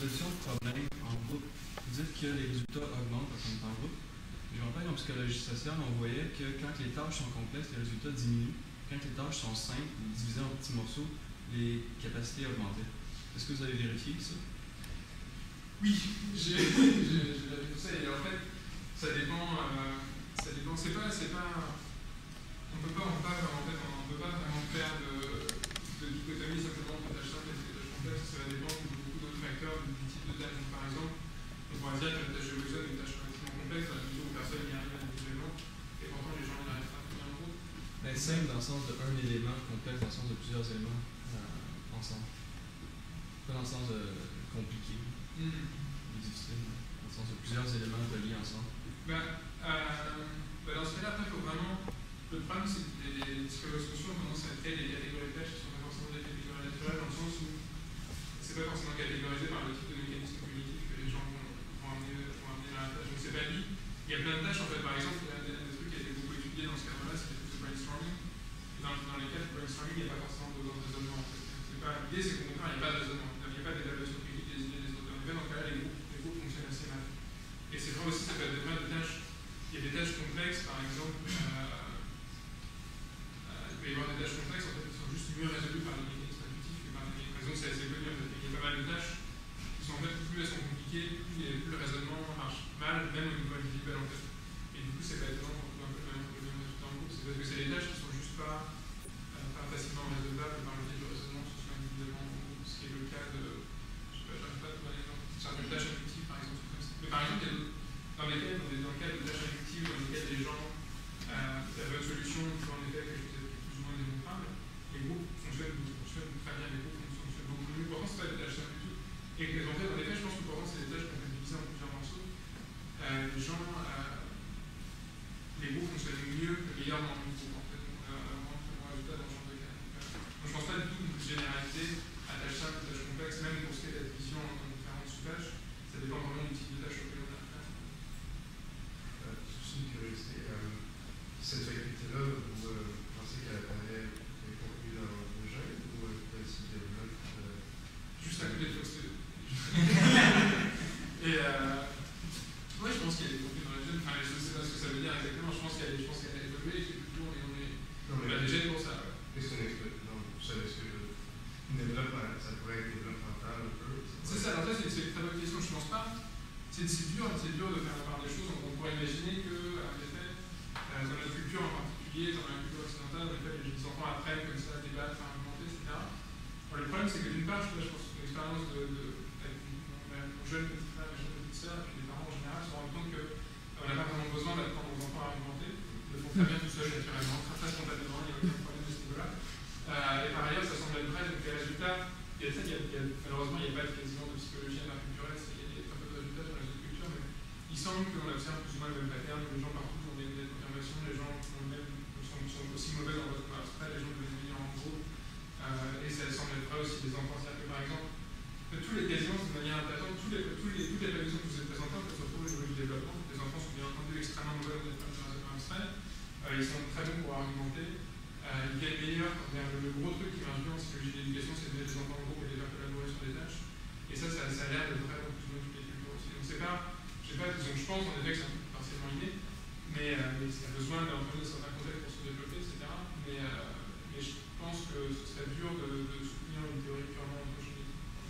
H: résolution de problèmes en groupe, vous dites que les résultats augmentent quand on est en groupe. Je me rappelle en psychologie sociale, on voyait que quand les tâches sont complexes, les résultats diminuent. Quand les tâches sont simples, divisées en petits morceaux, les capacités augmentaient. Est-ce que vous avez vérifié ça?
A: Oui, j'ai vu ça et en fait, ça dépend. Euh, ça dépend. C'est pas, c'est pas. On peut pas, on peut pas, en fait, on peut pas vraiment faire de, de dichotomie simplement entre tâches simples et des tâches complexes. Ça va dépendre de beaucoup d'autres facteurs, du type de tâche. Donc, par exemple, on pourrait dire que la tâche de Wilson est une tâche relativement complexe dans la mesure où personne n'y arrive individuellement et pourtant les gens n'y arrivent pas à trouver un groupe.
H: Ben, simple dans le sens d'un élément, complexe dans le sens de plusieurs éléments euh, ensemble. Pas dans le sens de compliqué,
A: mm.
H: ou difficile, dans le sens de plusieurs éléments reliés ensemble.
A: Ben, euh, ben dans ce cas-là, après, il faut vraiment. Le problème, c'est que les psychologues sociaux ont tendance à créer des catégories de tâches qui ne sont pas forcément des catégories naturelles, dans le sens où c'est pas forcément catégorisé par le type de mécanisme cognitif que les gens vont, vont, amener, vont amener dans la tâche. Donc, c'est pas dit. Il y a plein de tâches, en fait, par exemple, il y a des, des trucs qui a été beaucoup étudiés dans ce cadre-là, c'est le brainstorming, dans, dans lesquels le brainstorming, il n'y a pas forcément besoin de raisonnement. En fait. L'idée, c'est qu'au contraire, il n'y a pas de raisonnement. Il n'y a pas d'évaluation critique des idées des autres. En fait, dans ce cas-là, les groupes, les groupes fonctionnent assez mal. Et c'est vrai aussi, ça peut être des de tâches. Il y a des tâches complexes, par exemple. Euh, Il peut y avoir des tâches complexes en fait, qui sont juste mieux résolues par les mécanismes intuitifs que par les mécanismes. Par exemple, c'est assez connu. En fait. Il y a pas mal de tâches qui sont en fait, plus elles sont compliquées, plus, plus le raisonnement marche mal, même au niveau individuel en fait. Et du coup, c'est pas étonnant qu'on trouve un peu le même, le même résultat en groupe. C'est parce que c'est des tâches qui sont juste pas, euh, pas facilement résolvables par le biais du raisonnement, que ce soit individuellement en groupe, ce qui est le cas de. Je sais pas, j'arrive pas à trouver un exemple. Certaines tâches intuitives, par exemple, comme ça. Mais par exemple, il y a dans lesquelles, dans, dans le cas de tâches intuitives, dans lesquelles les gens euh, la bonne solution, en effet, que je vous ai plus ou moins démontrable, les groupes fonctionnent, fonctionnent très bien, les groupes fonctionnent beaucoup mieux. Pourtant, ce n'est pas des tâches simples du tout. Et que, en fait, en effet, je pense que pourtant, c'est des tâches qu'on peut diviser en plusieurs morceaux. Euh, les gens, euh, les groupes fonctionnent mieux que meilleurement dans le groupe, en fait. Donc, on a vraiment un très bon résultat dans ce genre de cas. Donc, euh, je ne pense pas du tout d'une généralité à tâches simples ou tâches complexes, même pour ce qui est de la division en différentes sous-tâches. Ça dépend vraiment du type de tâche auquel on a affaire.
I: Euh, juste une curiosité. Euh, cette faculté-là, vous euh, pensez qu'elle apparaît contenue dans le gène ou elle s'y développe euh...
A: Juste à côté de Fox deux. Et euh, ouais, je pense qu'elle est contenue dans les gènes. Enfin, je ne sais pas ce que ça veut dire exactement. Je pense qu'elle qu a évolué et que toujours on est. Non, mais on a des gènes pour ça. Ouais.
I: Est-ce que le développement, ça pourrait être développemental un peu?
A: C'est ça, alors ça, c'est une très bonne question. Je ne pense pas. C'est dur, dur de faire la part des choses. On, on pourrait imaginer que, en effet, euh, dans notre culture en particulier, dans la culture occidentale, en effet, les enfants apprennent comme ça, débattent, faire argumenter, et cetera. Alors, le problème, c'est que d'une part, je, je pense que une expérience de, de, avec mon, mon jeune petit frère et ma jeune petite sœur, et puis les parents en général, se rendent compte qu'on n'a pas vraiment besoin d'apprendre aux enfants à argumenter. Ils le font très bien tout seuls, naturellement, très, très spontanément, il n'y a aucun problème de ce niveau-là. Euh, et par ailleurs, ça semble être vrai, donc les résultats, il y a ça, il y a, il y a, malheureusement, il n'y a pas quasiment de psychologie interculturelle, il y a un peu de résultats sur les autres cultures, mais il semble qu'on observe plus ou moins le même pattern, que les gens partout ont des, des confirmations, les gens ont même, sont, sont aussi mauvais dans votre abstrait, les gens deviennent meilleurs en gros, euh, et ça semble être vrai aussi des enfants. C'est-à-dire que par exemple, tous les quasiment de manière intéressante, tous les, tous les, toutes les prévisions que vous avez présentées, en fait, se retrouvent au niveau du développement. Les enfants sont bien entendu extrêmement mauvais dans les raisonnements abstraits, euh, ils sont très bons pour argumenter, euh, ils gagnent meilleurs. Le, le gros truc qui marche bien en psychologie de l'éducation, c'est de mettre les enfants en groupe et de les faire collaborer sur des tâches, et ça, ça, ça a l'air d'être vrai dans plus ou moins toutes les cultures aussi. Donc c'est pas. Je sais pas, donc je pense en effet que c'est partiellement inné, mais, euh, mais il y a besoin d'entrer dans certains contextes pour se développer, et cetera. Mais, euh, mais je pense que ce serait dur de, de soutenir une théorie purement anthropogénique.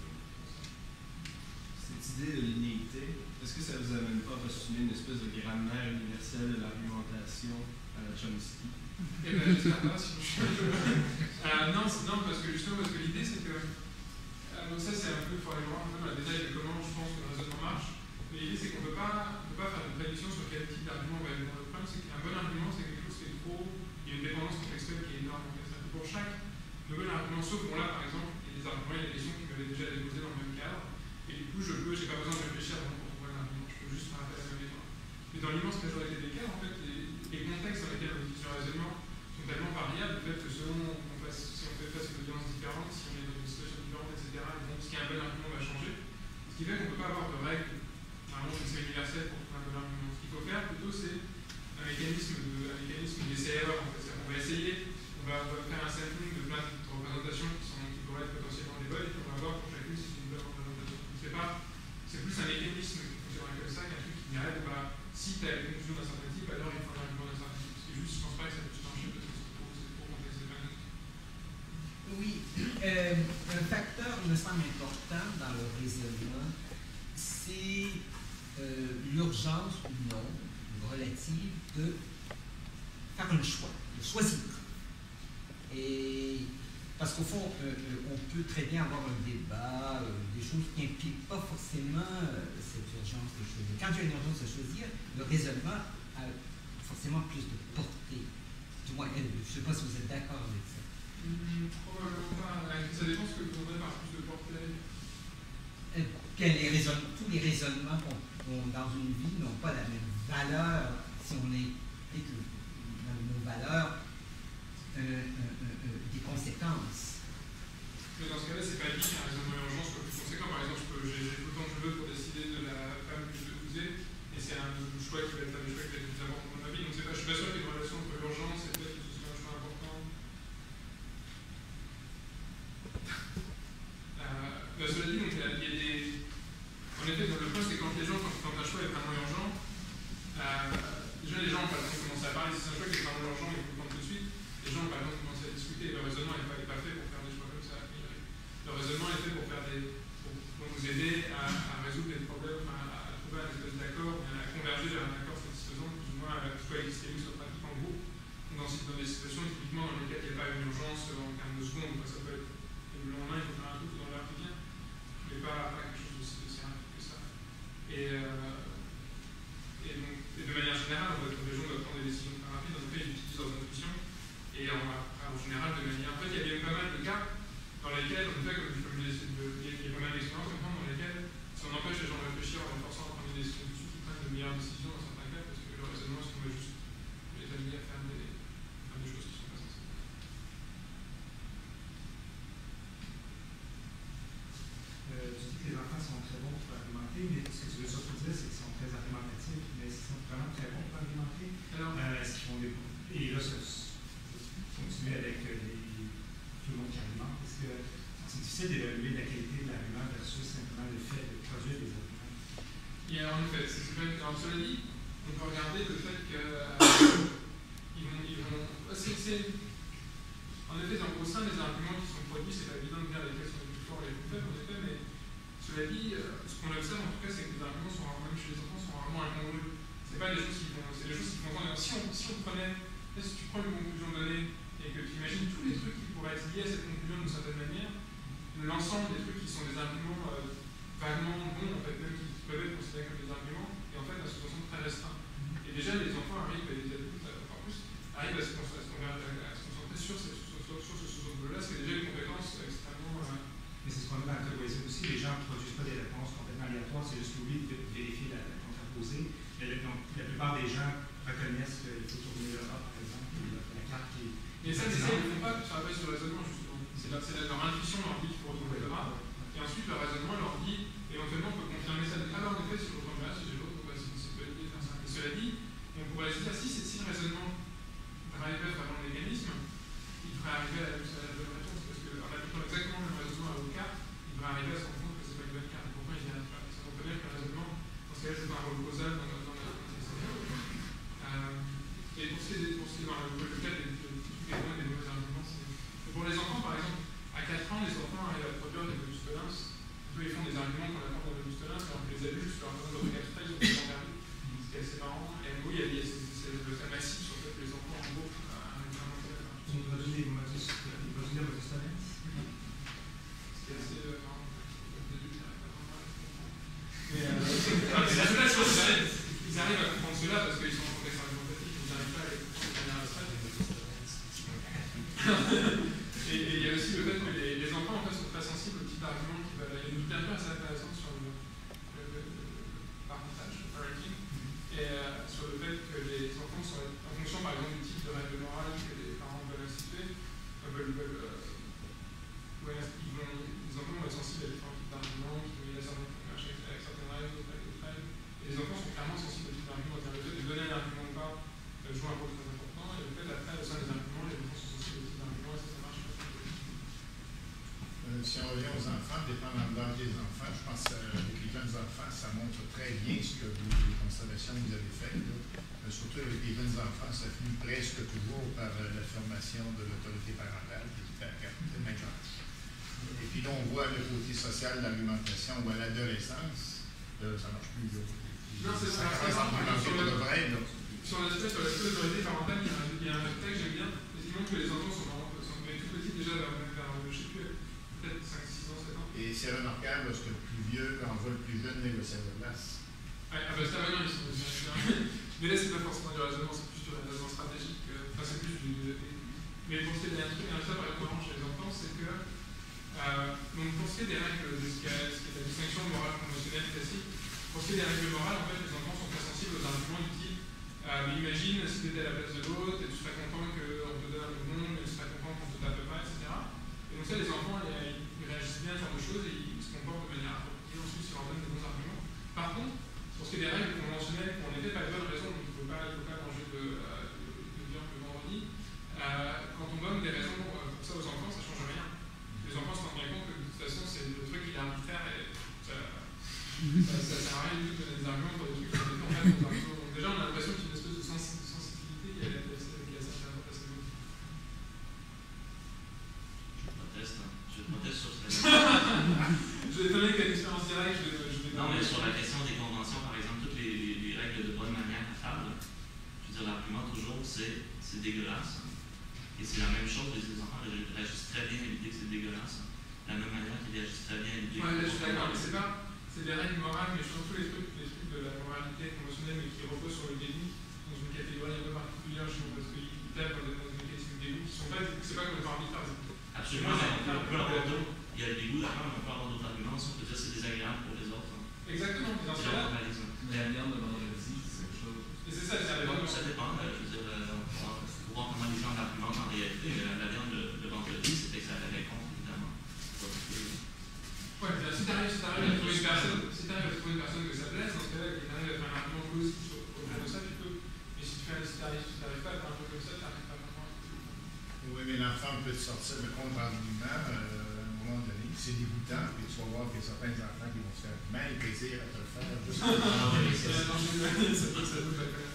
G: Cette idée de linéité, est-ce que ça vous amène pas à postuler une espèce de grammaire universelle de l'argumentation à la Chomsky?
A: Eh bien, j'espère pas, sinon je euh, non, non, parce que justement, parce que l'idée c'est que. Euh, donc ça, c'est un peu, il faut aller voir un peu dans le détail de comment je pense que le raisonnement marche. L'idée, c'est qu'on ne peut pas faire de prédiction sur quel type d'argument on va aller. Le problème, c'est qu'un bon argument, c'est quelque chose qui est trop. Il y a une dépendance contextuelle qui est énorme. Pour chaque nouvel argument, sauf bon, là, par exemple, il y a des arguments, il y a des questions qui m'avaient déjà déposées dans le même cadre. Et du coup, je peux, j'ai pas besoin de réfléchir avant pour trouver un argument. Je peux juste faire appel à ma mémoire. Mais dans l'immense majorité des cas, en fait, les, les contextes dans lesquels on utilise le raisonnement sont tellement variables, du fait que selon on fasse, si on fait face à une audience différente, si on est dans une situation différente, et cetera, donc ce qui est un bon argument va changer. Ce qui fait qu'on ne peut pas avoir de règles. Normalement, c'est universel pour trouver un bon argument. Ce qu'il faut faire plutôt, c'est un mécanisme de, un mécanisme d'essai-erreur. En fait. On va essayer, on va, on va faire un sampling de plein de représentations qui, sont, qui pourraient être potentiellement des bonnes, et puis on va voir pour chacune si c'est une bonne représentation. C'est pas tu as la conclusion d'un certain type, alors il faut un argument d'un certain type. C'est juste, je pense pas que ça puisse marcher parce que c'est trop, c'est trop complexe et pas.
F: Oui, euh, un facteur me semble important dans le raisonnement, c'est euh, l'urgence ou non relative de faire un choix, de choisir. Et parce qu'au fond, euh, euh, on peut très bien avoir un débat, euh, des choses qui n'impliquent pas forcément euh, cette urgence de choisir. Quand il y a une urgence de choisir, le raisonnement a forcément plus de portée. Du moins, je ne sais pas si vous êtes d'accord avec ça.
A: Mmh, probablement pas. Ça dépend ce que vous entendez par plus de portée.
F: Euh, que les raisonnements, tous les raisonnements qu'on, qu'on, dans une vie n'ont pas la même valeur si on est dans nos valeurs euh, euh, euh, des conséquences.
A: Mais dans ce cas-là, c'est pas dit qu'un raisonnement urgent soit plus conséquent. Par exemple, je peux, j'ai, j'ai autant que je veux pour décider de la femme que je veux épouser, et c'est un choix qui va être un choix qui va être plus important dans ma vie. Donc c'est pas, je suis pas sûr qu'il y ait une relation entre l'urgence et le fait que ce soit un choix important. Euh, bah, cela dit, donc, il y a des. En effet, le point, c'est quand les gens, quand, quand un choix est vraiment urgent, euh, déjà les gens ont pas le temps de commencer à parler. Si c'est un choix qui est vraiment urgent, il faut le prendre tout de suite. Les gens n'ont pas le temps de commencer à discuter. Le raisonnement n'est pas, pas fait pour faire des choix comme ça. Le raisonnement est fait pour, faire des, pour, pour nous aider à, à résoudre des problèmes, à, à trouver un espèce d'accord, à converger vers un accord satisfaisant, plus ou moins, soit extérieur, soit pratique en groupe. Dans, dans des situations typiquement dans lesquelles il n'y a pas une urgence en termes de secondes, ça peut être le lendemain, il faut faire un truc dans l'heure qui vient, mais pas, pas quelque chose de si rapide que ça. Et, euh, et, donc, et de manière générale, notre région doit prendre des décisions très rapides, en fait, ils utilisent leurs intuitions, et en, en général, de manière. En fait, il y a même pas mal de cas dans lesquels, en effet, comme, comme je disais, il y a pas mal d'expériences maintenant dans lesquelles, si on empêche les gens de réfléchir en les forçant à prendre des décisions tout de suite, ils prennent de meilleures décisions dans certains cas, parce que le raisonnement, c'est qu'on va juste les amener à faire des, faire des choses qui sont pas sensibles.
J: Euh, tu dis que les enfants sont très bons pour argumenter, mais ce que tu veux surtout dire, c'est qu'ils sont très argumentatifs, mais ils sont vraiment très bons pour argumenter.
A: Alors,
J: euh, est-ce qu'ils font des... Et là, ça, continuer avec les, tout le monde qui argumente, parce que c'est difficile d'évaluer la qualité de l'argument versus simplement le fait de produire des arguments.
A: Il y a en effet, c'est super. Alors, cela dit, on peut regarder le fait que euh, ils vont, ils vont, c'est, c'est, en effet, dans, au sein des arguments qui sont produits, c'est pas évident de dire lesquels sont les plus forts et les plus faibles, en effet, mais cela dit, euh, ce qu'on observe en tout cas, c'est que les arguments sont rarement, même chez les enfants, sont rarement incongrus. C'est pas des choses qui vont, c'est des choses qui vont entendre. Si on, si on prenait, si tu prends une conclusion donnée et que tu imagines tous les trucs qui pourraient être liés à cette conclusion d'une certaine manière, l'ensemble des trucs qui sont des arguments euh, vaguement bons, en fait, même qui peuvent être considérés comme des arguments, et en fait, à ce sens très restreint. Et déjà, les enfants arrivent, et les adultes encore plus, arrivent à se, à se, à se concentrer sur, sur, sur, sur ce sous-ensemble-là, c'est déjà une compétence extrêmement. Euh...
J: Mais c'est ce qu'on a dans le cas de Wayzone aussi, les gens ne produisent pas des réponses complètement aléatoires, c'est juste l'oubli de vérifier la, la contraposée. Donc, la plupart des gens reconnaissent qu'il faut tourner le A, par exemple, ou la, la carte qui est.
A: Mais ça, c'est ça, ils ne font pas sur la base du raisonnement, justement. C'est, la, c'est la, leur intuition leur dit qu'il faut retrouver le A, et ensuite leur raisonnement leur dit, éventuellement, on peut confirmer ça. Alors, en effet, si je reprends là, si j'ai l'autre, bah, c'est une bonne idée de faire ça. Et cela dit, on pourrait se dire, si, si le raisonnement arrivait à un mécanisme, il devrait arriver à la, à la bonne réponse, parce qu'en appliquant exactement le même raisonnement à l'autre carte, il devrait arriver à se rendre compte que ce n'est pas une bonne carte. Pourquoi il n'y arrive pas? Ça montre bien que le raisonnement, dans ce cas-là, c'est pas un rôle causal dans, dans la euh, et pour ce qui est dans le, le cas des trucs des bons et des mauvais arguments, c'est. Pour les enfants, par exemple, à quatre ans, les enfants arrivent à produire des bonus Stollens. Ils font des arguments qu'on apprend dans le bonus Stollens, alors que les adultes, sur un certain nombre de cas ils ont déjà perdu. Ce qui est assez marrant. Et oui, il y a, c'est, c'est le cas massif sur le fait que les enfants, en gros, arrivent vraiment à faire.
J: Tu nous produis des bonus Stollens?
A: Ce qui est assez marrant. Mais euh, ils arrivent à comprendre cela parce qu'ils sont en contexte argumentatif, ils n'arrivent pas à les comprendre de manière abstraite. et, et il y a aussi le fait que les, les enfants en fait, sont très sensibles au type d'argument qui va. Il y a une idée un peu assez intéressante sur le, le, le, le parentage, le parenting, et euh, sur le fait que les enfants sont en fonction par exemple du type de règle morale que les parents veulent instituer, veulent, veulent, euh, ouais, ils vont, les enfants vont être sensibles à différents types d'arguments, qui vont y aller avec certaines règles, d'autres avec d'autres règles. Et les enfants sont clairement sensibles au type d'argument, c'est-à-dire le fait de donner un argument ou pas
E: ça montre très bien ce que vous, les constatations que vous avez faites. Là. Euh, surtout avec les jeunes enfants, ça finit presque toujours par euh, l'affirmation de l'autorité parentale qui est à tellement gentil. Et puis là, on voit le côté social de l'argumentation ou à l'adolescence, là, ça ne marche plus. Là.
A: Non, c'est ça.
E: Ça commence à argumenter pour de vrai. Là.
A: Sur l'aspect sur l'aspect de l'autorité parentale, il y a un, il y a un résultat que j'aime bien. Il montre que les enfants sont vraiment sont tout petits déjà vers, vers je ne sais plus, peut-être cinq, six ans, sept ans.
E: Et c'est remarquable lorsque le plus vieux envoie le plus jeune négocier à la place.
A: Ouais, ah bah ça, non, ils sont bien. Mais là, c'est pas forcément du raisonnement, c'est plus du raisonnement stratégique. Enfin, c'est plus du. Mais pour ce qui est d'un truc, un ça par exemple chez les enfants, c'est que. Euh, donc, pour ce qui est des règles, de ce qui est, ce qui est la distinction morale conventionnelle classique, pour ce qui est des règles morales, en fait, les enfants sont très sensibles aux arguments du type. Euh, mais imagine si tu étais à la place de l'autre et tu serais content qu'on te donne un bonbon, mais tu serais content qu'on te tape pas, et cetera. Et donc ça, les enfants, ils, ils réagissent bien à ce genre de choses et ils se comportent de manière appropriée, ensuite ils leur donnent des bons arguments. Par contre, pour ce qui est des règles conventionnelles, qui n'en étaient pas de bonnes raisons, donc il ne faut pas, il faut pas manger de, euh, de, de viande le vendredi, euh, quand on donne des raisons pour ça aux enfants, ça ne change rien. Les enfants se rendent bien compte que de toute façon, c'est le truc qui est arbitraire et ça ne sert à rien du tout de donner des arguments pour des trucs qui sont en fait des arguments. Donc déjà, on a l'impression qu'il y a une espèce de sens sensibilité qui est assez importante à ce niveau.
C: Je proteste, hein. Je proteste sur ce
A: Je vais donner qu'à l'expérience directe, je vais. Je vais
C: non, mais sur la question des conventions, par exemple, toutes les, les, les règles de bonne manière à table, je veux dire, l'argument toujours, c'est c'est dégueulasse. Et c'est la même chose, les enfants réagissent très bien à l'idée que c'est dégueulasse. De la même manière qu'ils réagissent très bien à l'idée que
A: ouais, là, je suis d'accord, mais c'est pas. C'est des règles morales, mais je trouve tous les trucs, les trucs de la moralité conventionnelle, mais qui reposent sur le dégoût, dans une catégorie un peu particulière, je trouve, parce qu'ils tapent dans des mécanismes de dégoût qui sont pas. C'est pas comme le arbitraire.
C: Absolument, mais on peut avoir d'autres. Il y a le dégoût, d'accord, mais on peut avoir d'autres arguments, on peut dire que c'est désagréable pour les autres.
A: Exactement, mais dans ce cas-là.
G: La viande de vendredi, c'est quelque chose.
A: Et c'est ça, c'est la viande.
C: Ça dépend, je veux dire, on faut voir comment les gens argumentent en réalité, mais la, la viande de, de vendredi, c'était que ça allait contre, évidemment.
A: Ouais, bien, si tu arrives si à trouver une personne, si t'arrives à trouver une personne que ça blesse, dans ce cas-là, et que tu arrives à faire un argument positif autour de ça, tu peux. Mais si tu fais si t'arrives si t'arrives pas à faire un truc comme ça, tu n'arrives pas vraiment.
E: Oui, mais l'enfant peut te sortir de contre-argument euh, à un moment donné. C'est dégoûtant, puis tu vas voir qu'il y a certains enfants qui vont se faire mal plaisir à te le faire. Juste
A: non, mais c'est ça.